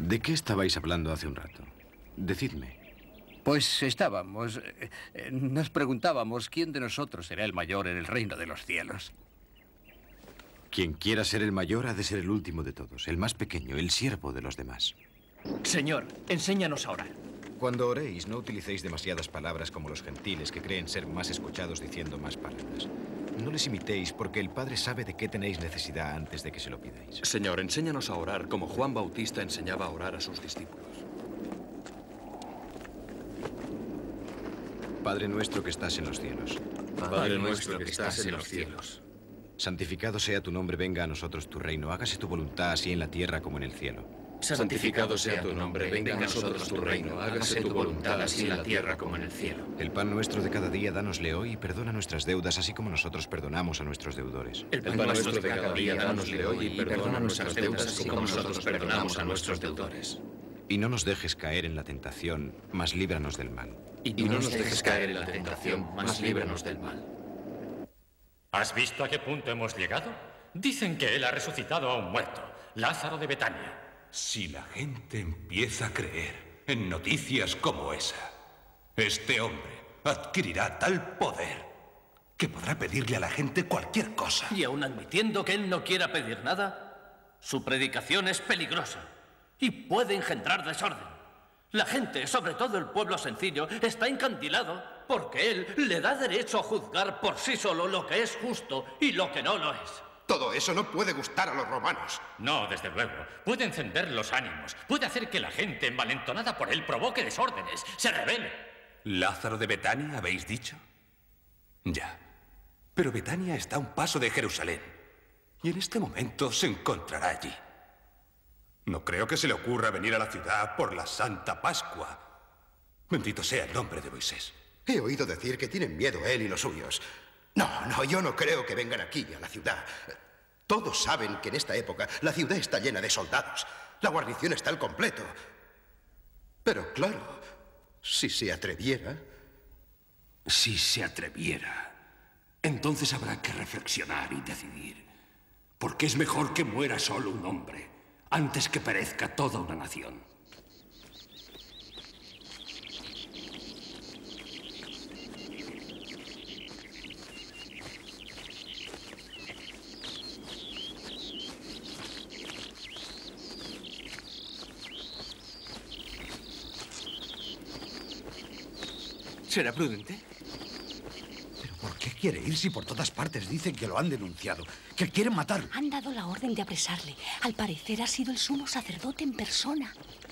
¿De qué estabais hablando hace un rato? Decidme. Pues nos preguntábamos quién de nosotros será el mayor en el reino de los cielos. Quien quiera ser el mayor ha de ser el último de todos, el más pequeño, el siervo de los demás. Señor, enséñanos a orar. Cuando oréis, no utilicéis demasiadas palabras como los gentiles, que creen ser más escuchados diciendo más palabras. No les imitéis, porque el Padre sabe de qué tenéis necesidad antes de que se lo pidáis. Señor, enséñanos a orar como Juan Bautista enseñaba a orar a sus discípulos. Padre nuestro que estás en los cielos. Padre nuestro que estás en los cielos. Santificado sea tu nombre, venga a nosotros tu reino. Hágase tu voluntad así en la tierra como en el cielo. Santificado sea tu nombre, venga a nosotros tu reino. Hágase tu voluntad así en la tierra como en el cielo. El pan nuestro de cada día, dánosle hoy y perdona nuestras deudas, así como nosotros perdonamos a nuestros deudores. El pan nuestro de cada día, dánosle hoy y perdona nuestras deudas, así como nosotros perdonamos a nuestros deudores. Y no nos dejes caer en la tentación, mas líbranos del mal. Y no nos dejes caer en la tentación, mas líbranos del mal. ¿Has visto a qué punto hemos llegado? Dicen que él ha resucitado a un muerto, Lázaro de Betania. Si la gente empieza a creer en noticias como esa, este hombre adquirirá tal poder que podrá pedirle a la gente cualquier cosa. Y aun admitiendo que él no quiera pedir nada, su predicación es peligrosa y puede engendrar desorden. La gente, sobre todo el pueblo sencillo, está encandilado porque él le da derecho a juzgar por sí solo lo que es justo y lo que no lo es. Todo eso no puede gustar a los romanos. No, desde luego. Puede encender los ánimos. Puede hacer que la gente, envalentonada por él, provoque desórdenes, se rebele. ¿Lázaro de Betania, habéis dicho? Ya. Pero Betania está a un paso de Jerusalén. Y en este momento se encontrará allí. No creo que se le ocurra venir a la ciudad por la Santa Pascua. Bendito sea el nombre de Moisés. He oído decir que tienen miedo él y los suyos. No, yo no creo que vengan aquí, a la ciudad. Todos saben que en esta época la ciudad está llena de soldados. La guarnición está al completo. Pero claro, si se atreviera... Si se atreviera, entonces habrá que reflexionar y decidir. Porque es mejor que muera solo un hombre antes que perezca toda una nación. ¿Será prudente? ¿Pero por qué quiere ir si por todas partes dicen que lo han denunciado? ¿Que quieren matarlo? Han dado la orden de apresarle. Al parecer ha sido el sumo sacerdote en persona.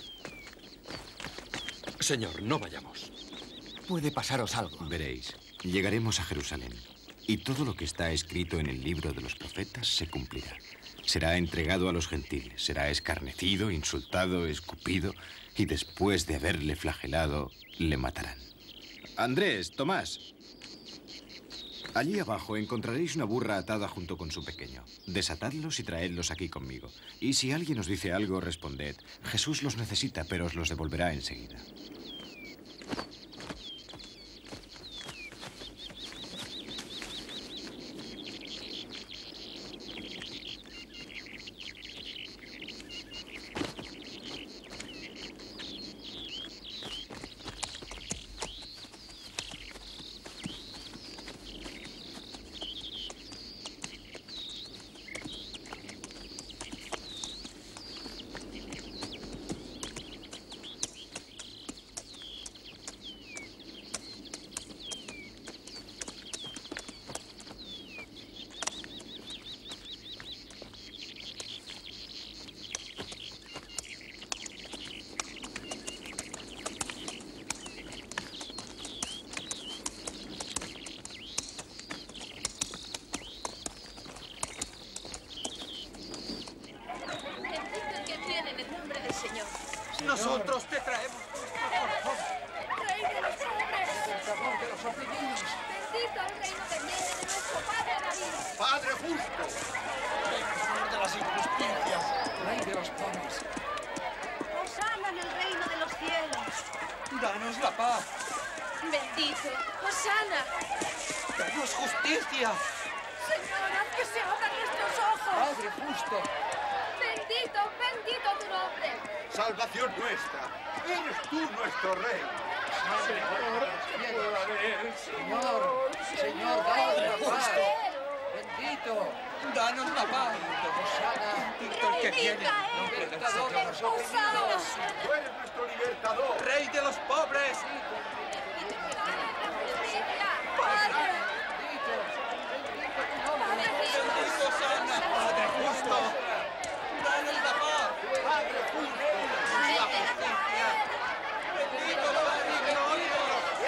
Señor, no vayamos. Puede pasaros algo. Veréis, llegaremos a Jerusalén y todo lo que está escrito en el libro de los profetas se cumplirá. Será entregado a los gentiles, será escarnecido, insultado, escupido y después de haberle flagelado, le matarán. Andrés, Tomás. Allí abajo encontraréis una burra atada junto con su pequeño. Desatadlos y traedlos aquí conmigo. Y si alguien os dice algo, responded. Jesús los necesita, pero os los devolverá enseguida. Nosotros te traemos. ¡Rey de los hombres! Salvador de los oprimidos. ¡Bendito el reino que viene de nuestro padre David! ¡Padre justo! ¡Defensor de las injusticias! ¡Rey de los pobres! ¡Hosana en el reino de los cielos! ¡Danos la paz! ¡Bendito! ¡Hosana! ¡Danos justicia! Señor, haz que se abran nuestros ojos. ¡Padre justo! ¡Bendito Bendito, bendito tu nombre. Salvación nuestra. Eres tú nuestro rey. Señor, danos la paz. Bendito, danos la paz. Bendito el que viene. Libertador de los oprimidos. Tú eres nuestro libertador. Rey de los pobres. Bendito sana, Padre justo. Danos la paz. Padre justo. La justicia. Bendito Padre glorioso.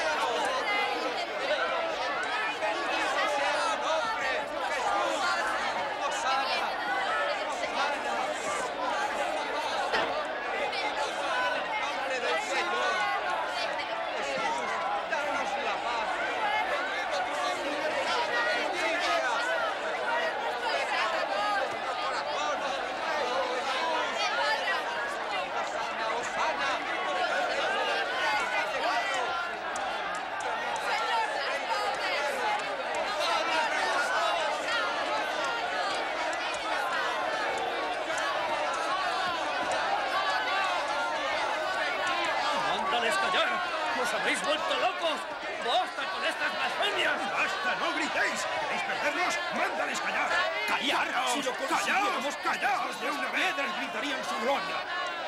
¡Mándales callar! ¡Os habéis vuelto locos! ¡Basta con estas blasfemias! ¡Basta, no gritéis! ¿Queréis perderlos? ¡Mándales callar! ¡Callaros! Si lo ¡Callaos! ¡Callaos! ¡De una vez les gritarían su gloria!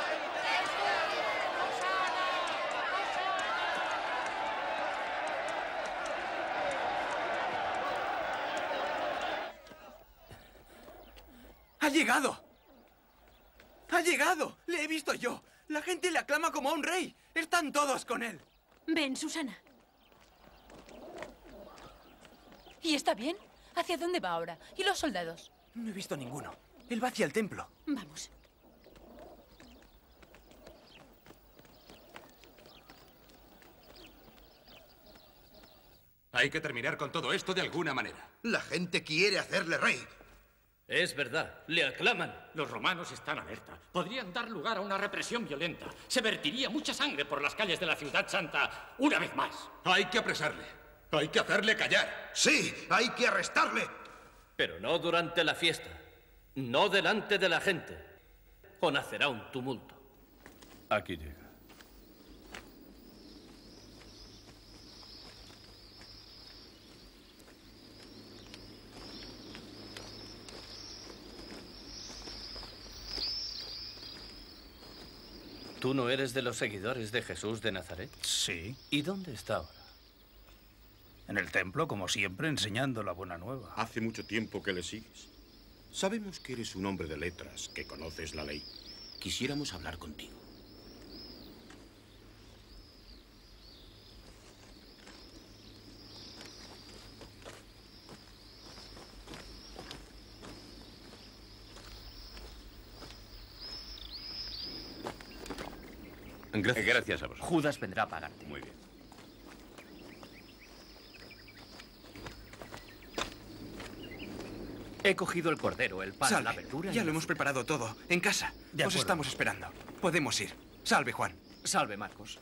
¡Ha llegado! ¡Ha llegado! ¡Le he visto yo! La gente le aclama como a un rey. Están todos con él. Ven, Susana. ¿Y está bien? ¿Hacia dónde va ahora? ¿Y los soldados? No he visto ninguno. Él va hacia el templo. Vamos. Hay que terminar con todo esto de alguna manera. La gente quiere hacerle rey. Es verdad, le aclaman. Los romanos están alerta. Podrían dar lugar a una represión violenta. Se vertiría mucha sangre por las calles de la ciudad santa una vez más. Hay que apresarle. Hay que hacerle callar. Sí, hay que arrestarle. Pero no durante la fiesta. No delante de la gente. O nacerá un tumulto. Aquí llega. ¿Tú no eres de los seguidores de Jesús de Nazaret? Sí. ¿Y dónde está ahora? En el templo, como siempre, enseñando la buena nueva. Hace mucho tiempo que le sigues. Sabemos que eres un hombre de letras, que conoces la ley. Quisiéramos hablar contigo. Gracias a vosotros. Judas vendrá a pagarte. Muy bien. He cogido el cordero, el pan, la verdura... Ya lo hemos preparado todo, en casa. Os estamos esperando. Podemos ir. Salve, Juan. Salve, Marcos.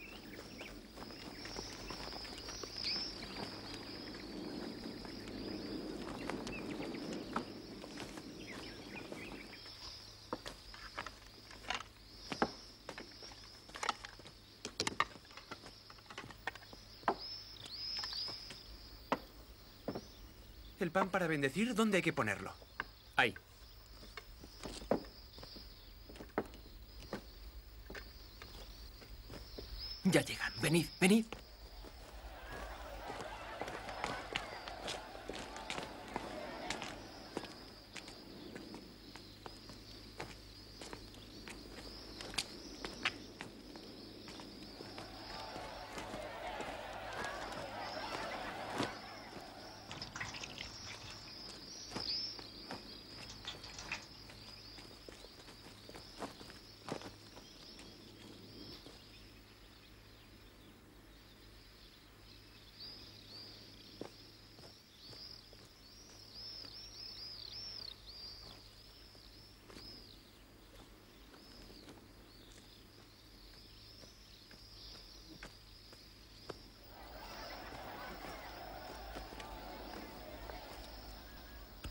El pan para bendecir, ¿dónde hay que ponerlo? Ahí. Ya llegan. Venid, venid.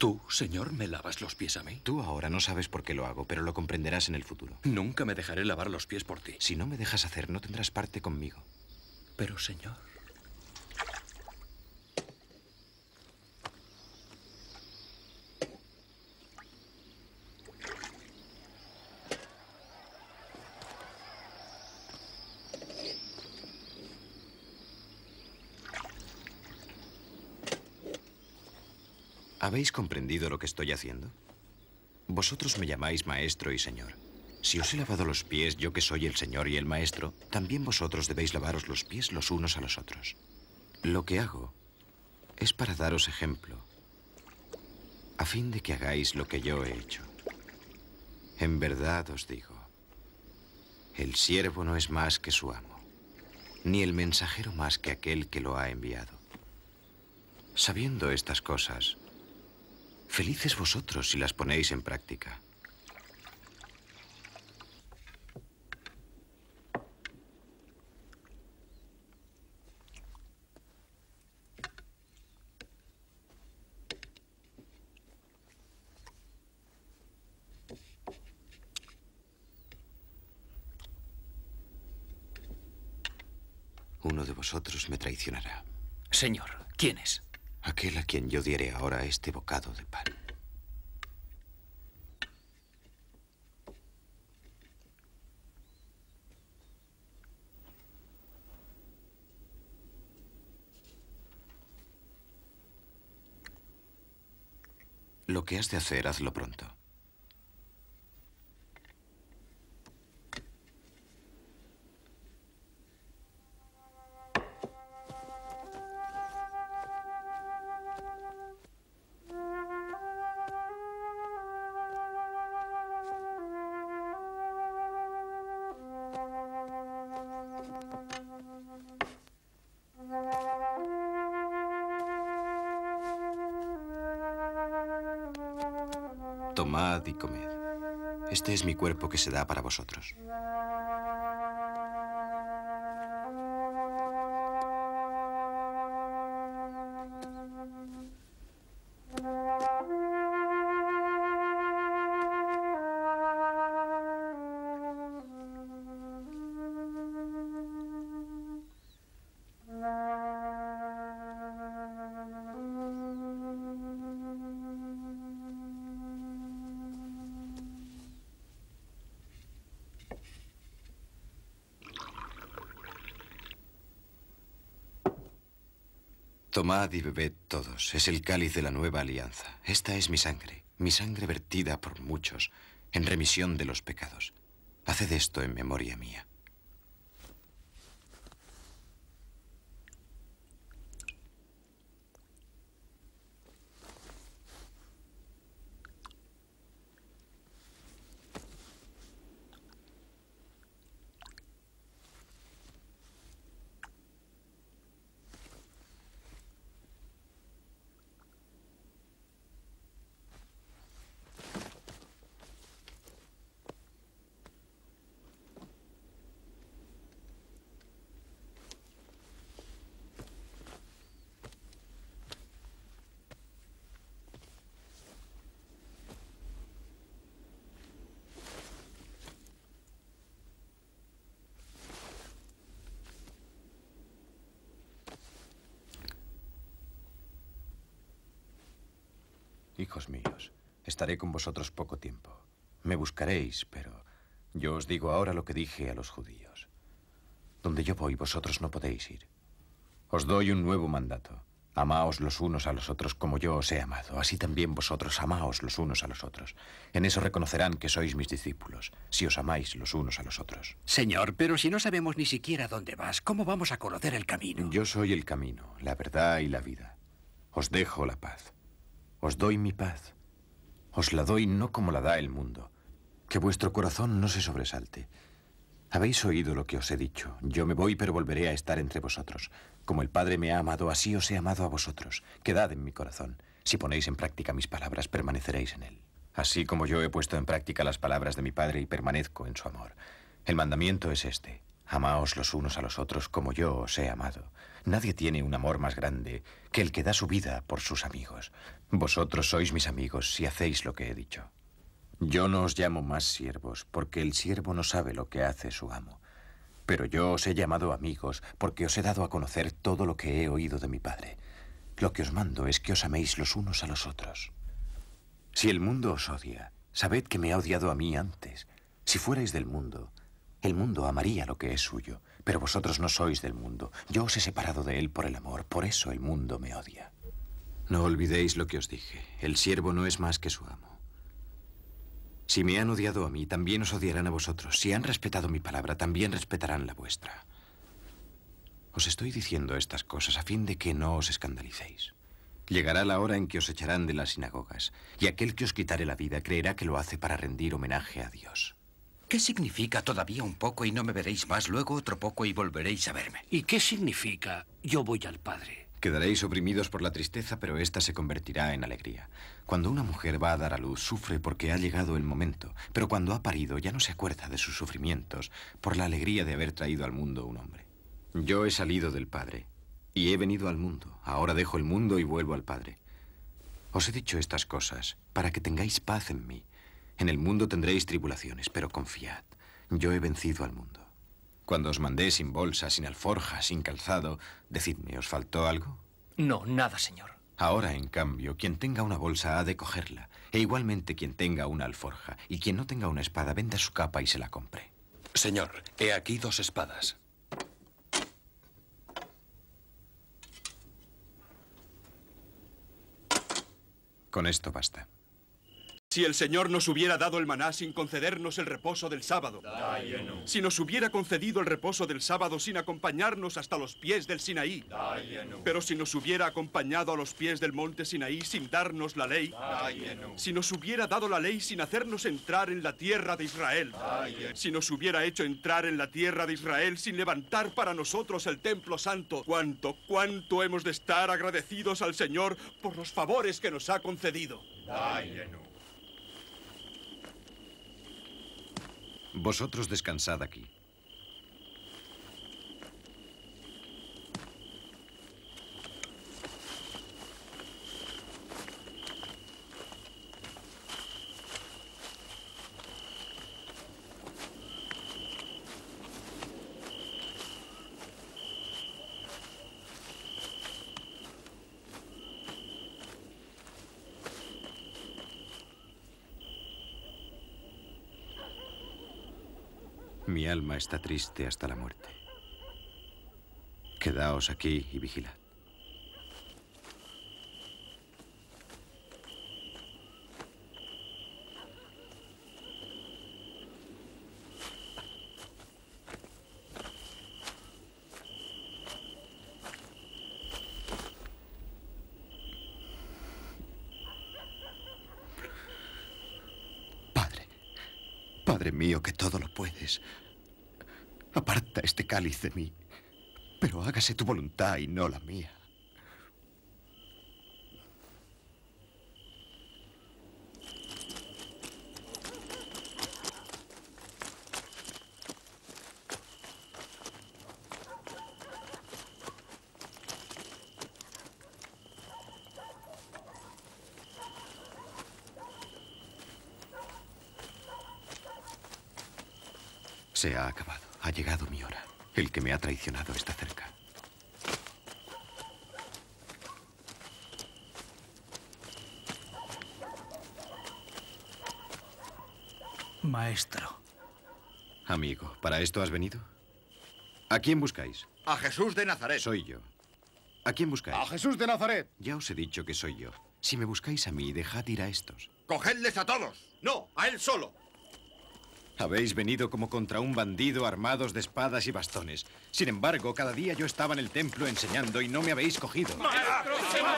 ¿Tú, señor, me lavas los pies a mí? Tú ahora no sabes por qué lo hago, pero lo comprenderás en el futuro. Nunca me dejaré lavar los pies por ti. Si no me dejas hacer, no tendrás parte conmigo. Pero, señor... ¿Habéis comprendido lo que estoy haciendo? Vosotros me llamáis maestro y señor. Si os he lavado los pies, yo que soy el señor y el maestro, también vosotros debéis lavaros los pies los unos a los otros. Lo que hago es para daros ejemplo, a fin de que hagáis lo que yo he hecho. En verdad os digo, el siervo no es más que su amo, ni el mensajero más que aquel que lo ha enviado. Sabiendo estas cosas, felices vosotros si las ponéis en práctica. Uno de vosotros me traicionará. Señor, ¿quién es? Aquel a quien yo diere ahora este bocado de pan. Lo que has de hacer, hazlo pronto. Tomad y comed. Este es mi cuerpo que se da para vosotros. Tomad y bebed todos. Es el cáliz de la nueva alianza. Esta es mi sangre vertida por muchos en remisión de los pecados. Haced esto en memoria mía. Hijos míos, estaré con vosotros poco tiempo. Me buscaréis, pero yo os digo ahora lo que dije a los judíos. Donde yo voy, vosotros no podéis ir. Os doy un nuevo mandato. Amaos los unos a los otros como yo os he amado. Así también vosotros amaos los unos a los otros. En eso reconocerán que sois mis discípulos, si os amáis los unos a los otros. Señor, pero si no sabemos ni siquiera dónde vas, ¿cómo vamos a conocer el camino? Yo soy el camino, la verdad y la vida. Os dejo la paz. Os doy mi paz. Os la doy no como la da el mundo. Que vuestro corazón no se sobresalte. Habéis oído lo que os he dicho. Yo me voy, pero volveré a estar entre vosotros. Como el Padre me ha amado, así os he amado a vosotros. Quedad en mi corazón. Si ponéis en práctica mis palabras, permaneceréis en él. Así como yo he puesto en práctica las palabras de mi Padre y permanezco en su amor. El mandamiento es este. Amaos los unos a los otros como yo os he amado. Nadie tiene un amor más grande que el que da su vida por sus amigos. Vosotros sois mis amigos si hacéis lo que he dicho. Yo no os llamo más siervos, porque el siervo no sabe lo que hace su amo. Pero yo os he llamado amigos, porque os he dado a conocer todo lo que he oído de mi Padre. Lo que os mando es que os améis los unos a los otros. Si el mundo os odia, sabed que me ha odiado a mí antes. Si fuerais del mundo, el mundo amaría lo que es suyo. Pero vosotros no sois del mundo. Yo os he separado de él por el amor. Por eso el mundo me odia. No olvidéis lo que os dije. El siervo no es más que su amo. Si me han odiado a mí, también os odiarán a vosotros. Si han respetado mi palabra, también respetarán la vuestra. Os estoy diciendo estas cosas a fin de que no os escandalicéis. Llegará la hora en que os echarán de las sinagogas, y aquel que os quitare la vida creerá que lo hace para rendir homenaje a Dios. ¿Qué significa todavía un poco y no me veréis más, luego otro poco y volveréis a verme? ¿Y qué significa yo voy al Padre? Quedaréis oprimidos por la tristeza, pero ésta se convertirá en alegría. Cuando una mujer va a dar a luz, sufre porque ha llegado el momento, pero cuando ha parido ya no se acuerda de sus sufrimientos por la alegría de haber traído al mundo un hombre. Yo he salido del Padre y he venido al mundo. Ahora dejo el mundo y vuelvo al Padre. Os he dicho estas cosas para que tengáis paz en mí. En el mundo tendréis tribulaciones, pero confiad, yo he vencido al mundo. Cuando os mandé sin bolsa, sin alforja, sin calzado, decidme, ¿os faltó algo? No, nada, señor. Ahora, en cambio, quien tenga una bolsa ha de cogerla, e igualmente quien tenga una alforja, y quien no tenga una espada, venda su capa y se la compre. Señor, he aquí 2 espadas. Con esto basta. Si el Señor nos hubiera dado el maná sin concedernos el reposo del sábado, si nos hubiera concedido el reposo del sábado sin acompañarnos hasta los pies del Sinaí, pero si nos hubiera acompañado a los pies del monte Sinaí sin darnos la ley, si nos hubiera dado la ley sin hacernos entrar en la tierra de Israel, si nos hubiera hecho entrar en la tierra de Israel sin levantar para nosotros el templo santo, cuánto hemos de estar agradecidos al Señor por los favores que nos ha concedido. Vosotros descansad aquí. Mi alma está triste hasta la muerte. Quedaos aquí y vigilad. Padre mío, que todo lo puedes, aparta este cáliz de mí, pero hágase tu voluntad y no la mía. Se ha acabado. Ha llegado mi hora. El que me ha traicionado está cerca. Maestro. Amigo, ¿para esto has venido? ¿A quién buscáis? A Jesús de Nazaret. Soy yo. ¿A quién buscáis? A Jesús de Nazaret. Ya os he dicho que soy yo. Si me buscáis a mí, dejad ir a estos. Cogedles a todos. No, a él solo. Habéis venido como contra un bandido armados de espadas y bastones. Sin embargo, cada día yo estaba en el templo enseñando y no me habéis cogido. ¡Maestro!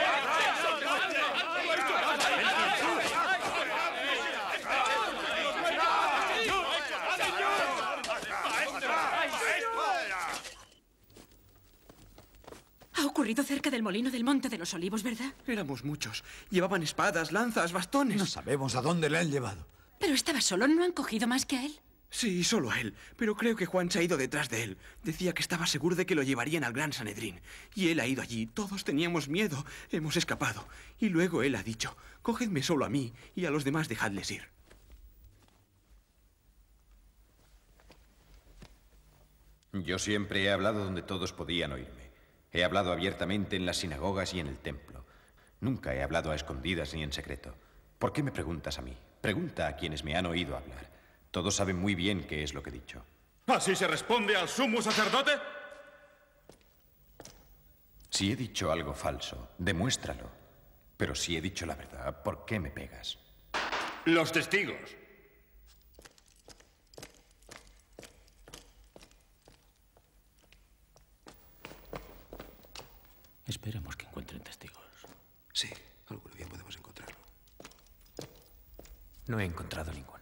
Ha ocurrido cerca del molino del Monte de los Olivos, ¿verdad? Éramos muchos. Llevaban espadas, lanzas, bastones. No sabemos a dónde le han llevado. Pero estaba solo, ¿no han cogido más que a él? Sí, solo a él. Pero creo que Juan se ha ido detrás de él. Decía que estaba seguro de que lo llevarían al Gran Sanedrín. Y él ha ido allí. Todos teníamos miedo. Hemos escapado. Y luego él ha dicho, cogedme solo a mí y a los demás dejadles ir. Yo siempre he hablado donde todos podían oírme. He hablado abiertamente en las sinagogas y en el templo. Nunca he hablado a escondidas ni en secreto. ¿Por qué me preguntas a mí? Pregunta a quienes me han oído hablar. Todos saben muy bien qué es lo que he dicho. ¿Así se responde al sumo sacerdote? Si he dicho algo falso, demuéstralo. Pero si he dicho la verdad, ¿por qué me pegas? Los testigos. Esperemos que encuentren testigos. Sí, algún día podemos encontrarlo. No he encontrado ninguno.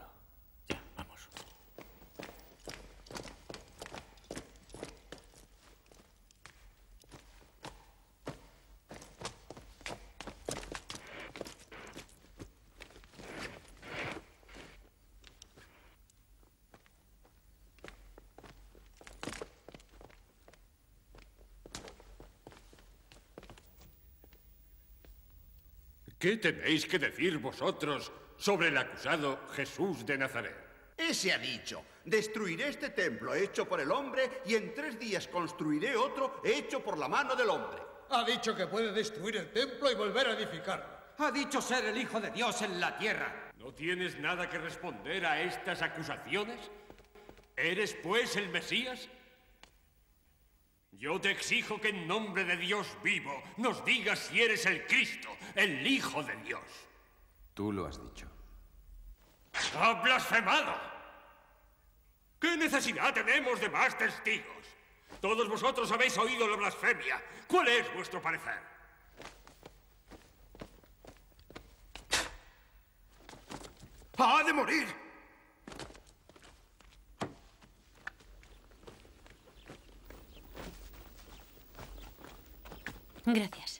¿Qué tenéis que decir vosotros sobre el acusado Jesús de Nazaret? Ese ha dicho, destruiré este templo hecho por el hombre y en 3 días construiré otro hecho por la mano del hombre. Ha dicho que puede destruir el templo y volver a edificarlo. Ha dicho ser el Hijo de Dios en la tierra. ¿No tienes nada que responder a estas acusaciones? ¿Eres, pues, el Mesías? Yo te exijo que en nombre de Dios vivo nos digas si eres el Cristo, el Hijo de Dios. Tú lo has dicho. ¡Ha blasfemado! ¿Qué necesidad tenemos de más testigos? Todos vosotros habéis oído la blasfemia. ¿Cuál es vuestro parecer? ¡Ha de morir! Gracias.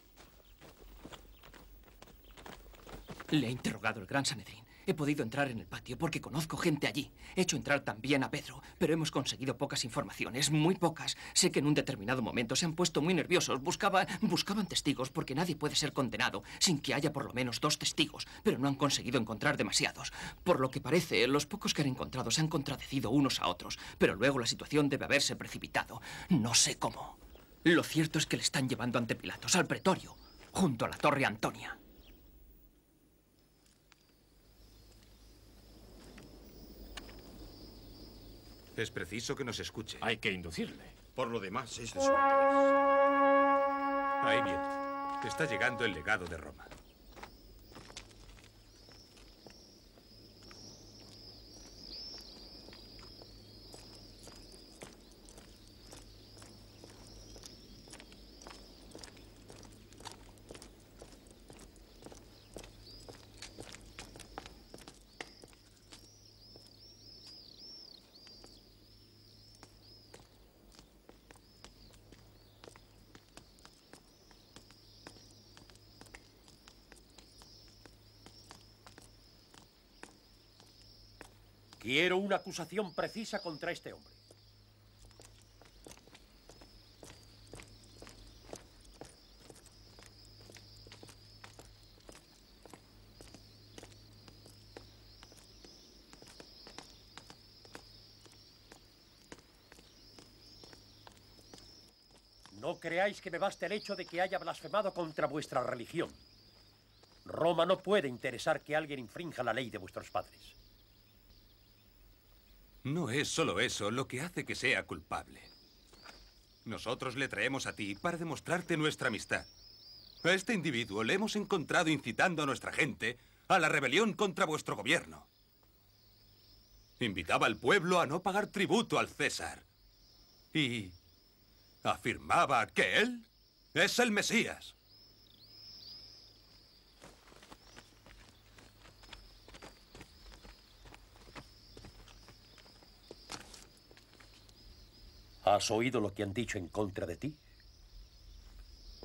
Le he interrogado el Gran Sanedrín. He podido entrar en el patio porque conozco gente allí. He hecho entrar también a Pedro, pero hemos conseguido pocas informaciones, muy pocas. Sé que en un determinado momento se han puesto muy nerviosos. Buscaban testigos porque nadie puede ser condenado sin que haya por lo menos 2 testigos, pero no han conseguido encontrar demasiados. Por lo que parece, los pocos que han encontrado se han contradecido unos a otros, pero luego la situación debe haberse precipitado. No sé cómo. Lo cierto es que le están llevando ante Pilatos, al pretorio, junto a la Torre Antonia. Es preciso que nos escuche. Hay que inducirle. Por lo demás, es de su Ahí viene. Está llegando el legado de Roma. Quiero una acusación precisa contra este hombre. No creáis que me baste el hecho de que haya blasfemado contra vuestra religión. Roma no puede interesar que alguien infrinja la ley de vuestros padres. No es solo eso lo que hace que sea culpable. Nosotros le traemos a ti para demostrarte nuestra amistad. A este individuo le hemos encontrado incitando a nuestra gente a la rebelión contra vuestro gobierno. Invitaba al pueblo a no pagar tributo al César. Y afirmaba que él es el Mesías. ¿Has oído lo que han dicho en contra de ti?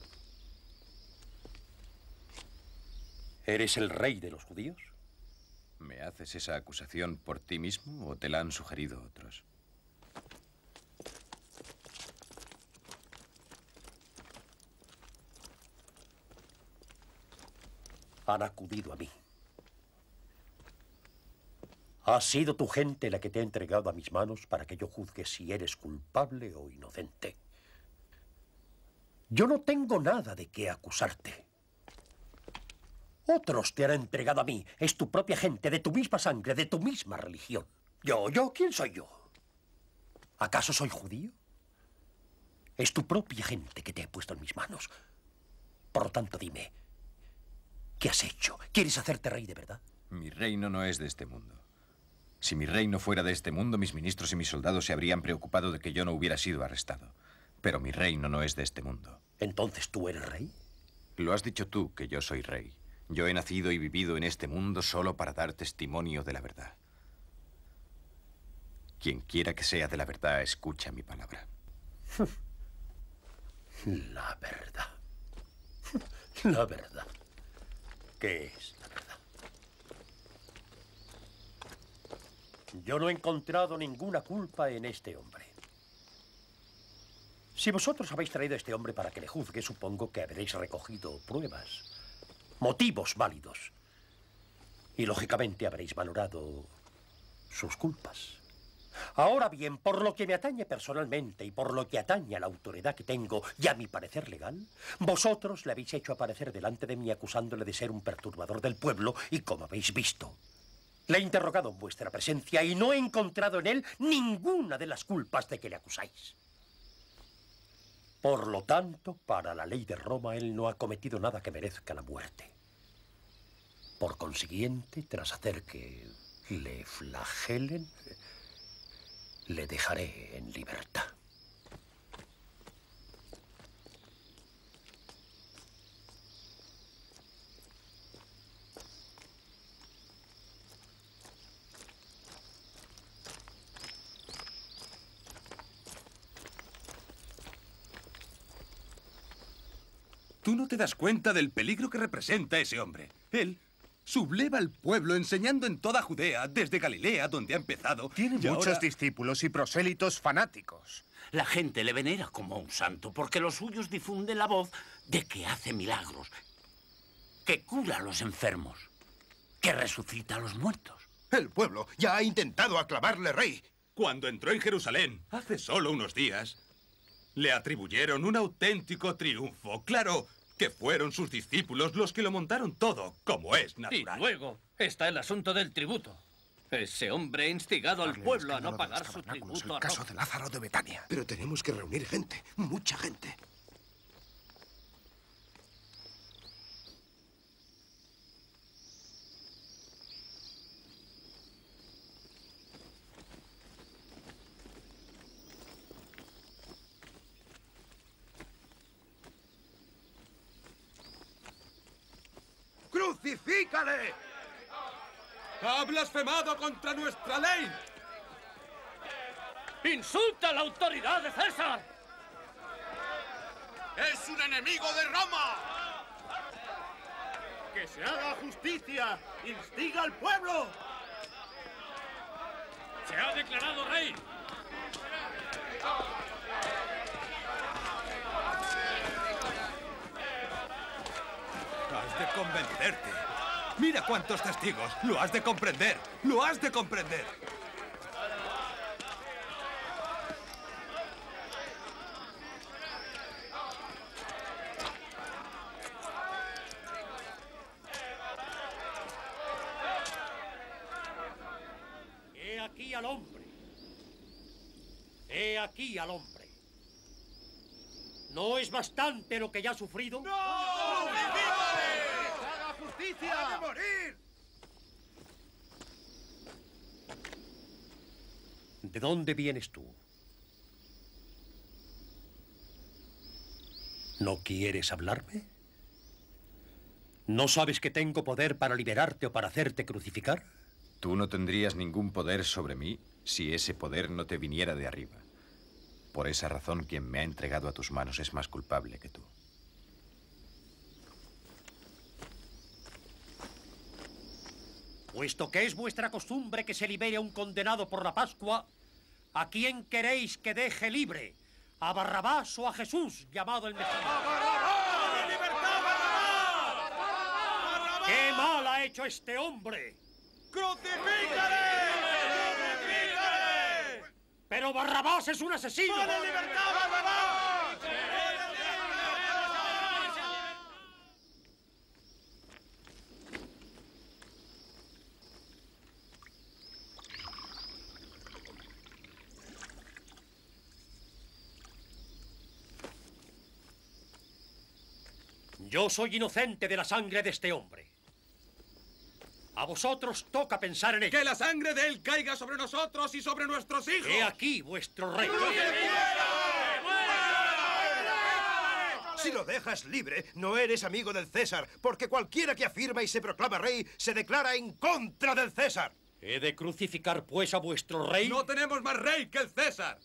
¿Eres el rey de los judíos? ¿Me haces esa acusación por ti mismo o te la han sugerido otros? Han acudido a mí. Ha sido tu gente la que te ha entregado a mis manos para que yo juzgue si eres culpable o inocente. Yo no tengo nada de qué acusarte. Otros te han entregado a mí. Es tu propia gente, de tu misma sangre, de tu misma religión. ¿Quién soy yo? ¿Acaso soy judío? Es tu propia gente que te ha puesto en mis manos. Por lo tanto, dime, ¿qué has hecho? ¿Quieres hacerte rey de verdad? Mi reino no es de este mundo. Si mi reino fuera de este mundo, mis ministros y mis soldados se habrían preocupado de que yo no hubiera sido arrestado. Pero mi reino no es de este mundo. ¿Entonces tú eres rey? Lo has dicho tú, que yo soy rey. Yo he nacido y vivido en este mundo solo para dar testimonio de la verdad. Quien quiera que sea de la verdad, escucha mi palabra. La verdad. La verdad. ¿Qué es la verdad? Yo no he encontrado ninguna culpa en este hombre. Si vosotros habéis traído a este hombre para que le juzgue, supongo que habréis recogido pruebas, motivos válidos. Y lógicamente habréis valorado sus culpas. Ahora bien, por lo que me atañe personalmente y por lo que atañe a la autoridad que tengo y a mi parecer legal, vosotros le habéis hecho aparecer delante de mí acusándole de ser un perturbador del pueblo y, como habéis visto, le he interrogado en vuestra presencia y no he encontrado en él ninguna de las culpas de que le acusáis. Por lo tanto, para la ley de Roma, él no ha cometido nada que merezca la muerte. Por consiguiente, tras hacer que le flagelen, le dejaré en libertad. Tú no te das cuenta del peligro que representa ese hombre. Él subleva al pueblo enseñando en toda Judea, desde Galilea, donde ha empezado. Tiene muchos discípulos y prosélitos fanáticos. La gente le venera como a un santo porque los suyos difunden la voz de que hace milagros, que cura a los enfermos, que resucita a los muertos. El pueblo ya ha intentado aclamarle rey. Cuando entró en Jerusalén, hace solo unos días, le atribuyeron un auténtico triunfo. Claro que fueron sus discípulos los que lo montaron todo, como es natural. Y luego está el asunto del tributo. Ese hombre ha instigado al pueblo a no pagar su tributo a caso de Lázaro de Betania. Pero tenemos que reunir gente, mucha gente. ¡Crucifícale! ¡Ha blasfemado contra nuestra ley! ¡Insulta a la autoridad de César! ¡Es un enemigo de Roma! ¡Que se haga justicia! ¡Instiga al pueblo! ¡Se ha declarado rey! Has de convencerte. Mira cuántos testigos. Lo has de comprender. Lo has de comprender. He aquí al hombre. He aquí al hombre. ¿No es bastante lo que ya ha sufrido? ¡No! ¡Haga justicia! ¡Ha de morir! ¿De dónde vienes tú? ¿No quieres hablarme? ¿No sabes que tengo poder para liberarte o para hacerte crucificar? Tú no tendrías ningún poder sobre mí si ese poder no te viniera de arriba. Por esa razón, quien me ha entregado a tus manos es más culpable que tú. Puesto que es vuestra costumbre que se libere a un condenado por la Pascua, ¿a quién queréis que deje libre? ¿A Barrabás o a Jesús, llamado el Mesías? ¡A Barrabás! ¡Libertad, Barrabás! ¡Qué mal ha hecho este hombre! ¡Crucifícale! ¡Crucifícale! ¡Pero Barrabás es un asesino! ¡Pone libertad, Barrabás! Yo soy inocente de la sangre de este hombre. A vosotros toca pensar en ello. ¡Que la sangre de él caiga sobre nosotros y sobre nuestros hijos! ¡He aquí vuestro rey! Si lo dejas libre, no eres amigo del César, porque cualquiera que afirma y se proclama rey se declara en contra del César. ¿He de crucificar, pues, a vuestro rey? ¡No tenemos más rey que el César!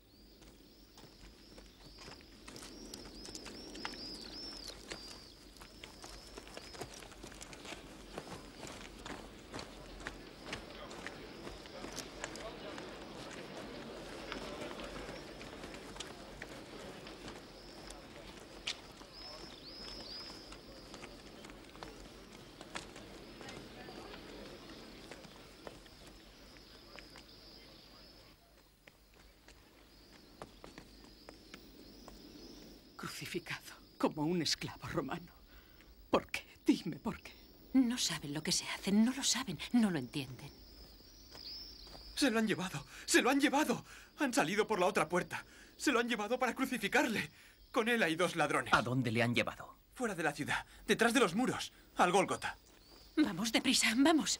Crucificado como un esclavo romano. ¿Por qué? Dime por qué. No saben lo que se hacen, no lo saben, no lo entienden. ¡Se lo han llevado! ¡Se lo han llevado! Han salido por la otra puerta. Se lo han llevado para crucificarle. Con él hay 2 ladrones. ¿A dónde le han llevado? Fuera de la ciudad, detrás de los muros, al Gólgota. Vamos, deprisa, vamos.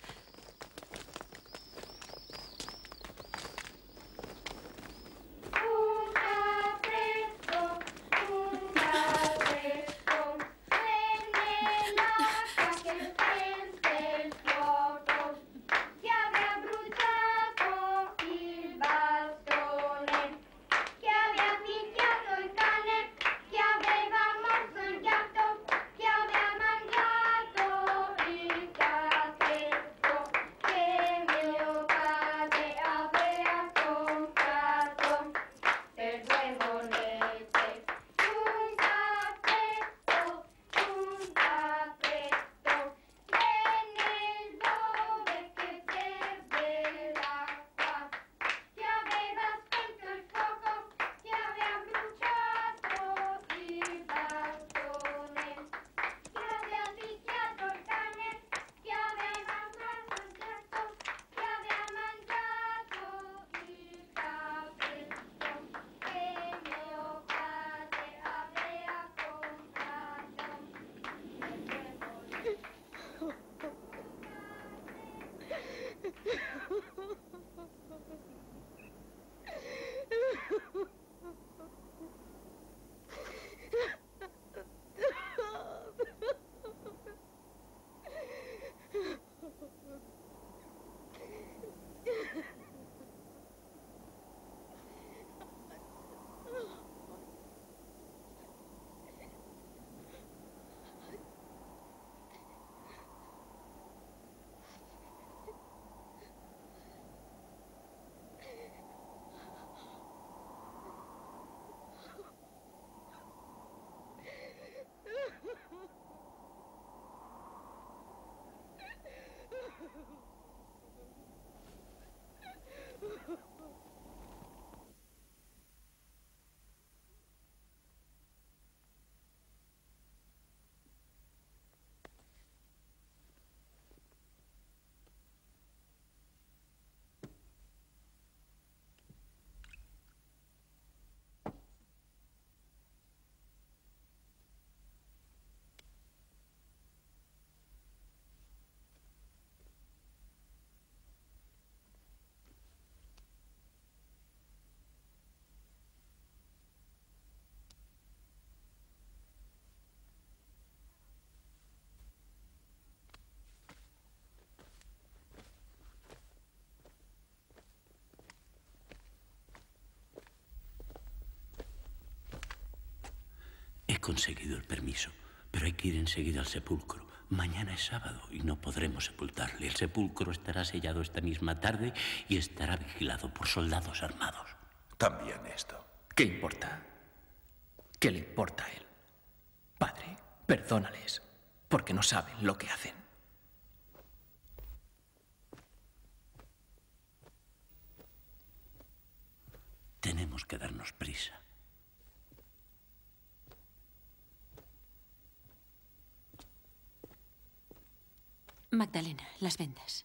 He conseguido el permiso, pero hay que ir enseguida al sepulcro Mañana es sábado y no podremos sepultarle. El sepulcro estará sellado esta misma tarde y estará vigilado por soldados armados. También esto. ¿Qué importa? ¿Qué le importa a él? Padre, perdónales, porque no saben lo que hacen. Tenemos que darnos prisa. Magdalena, las vendas.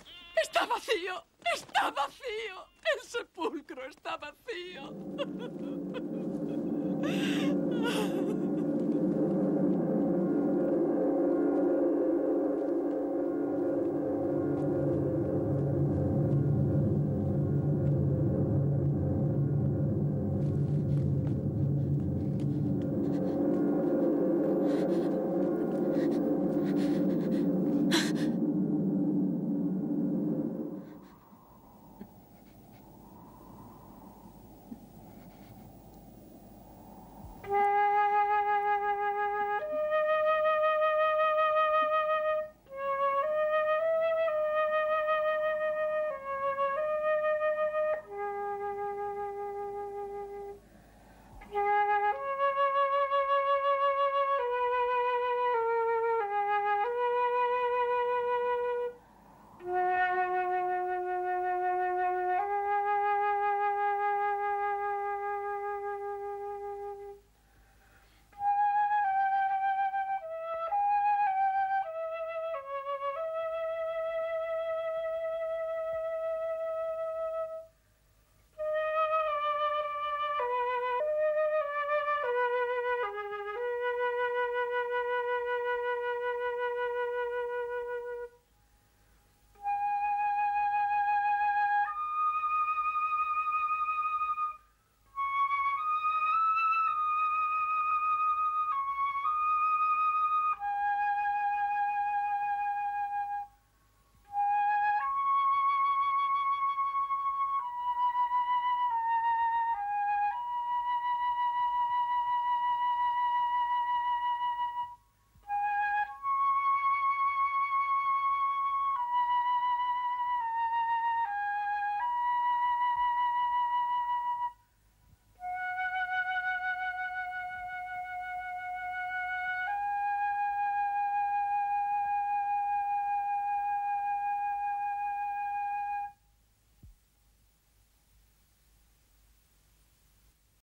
¡Está vacío! ¡Está vacío! ¡El sepulcro está vacío!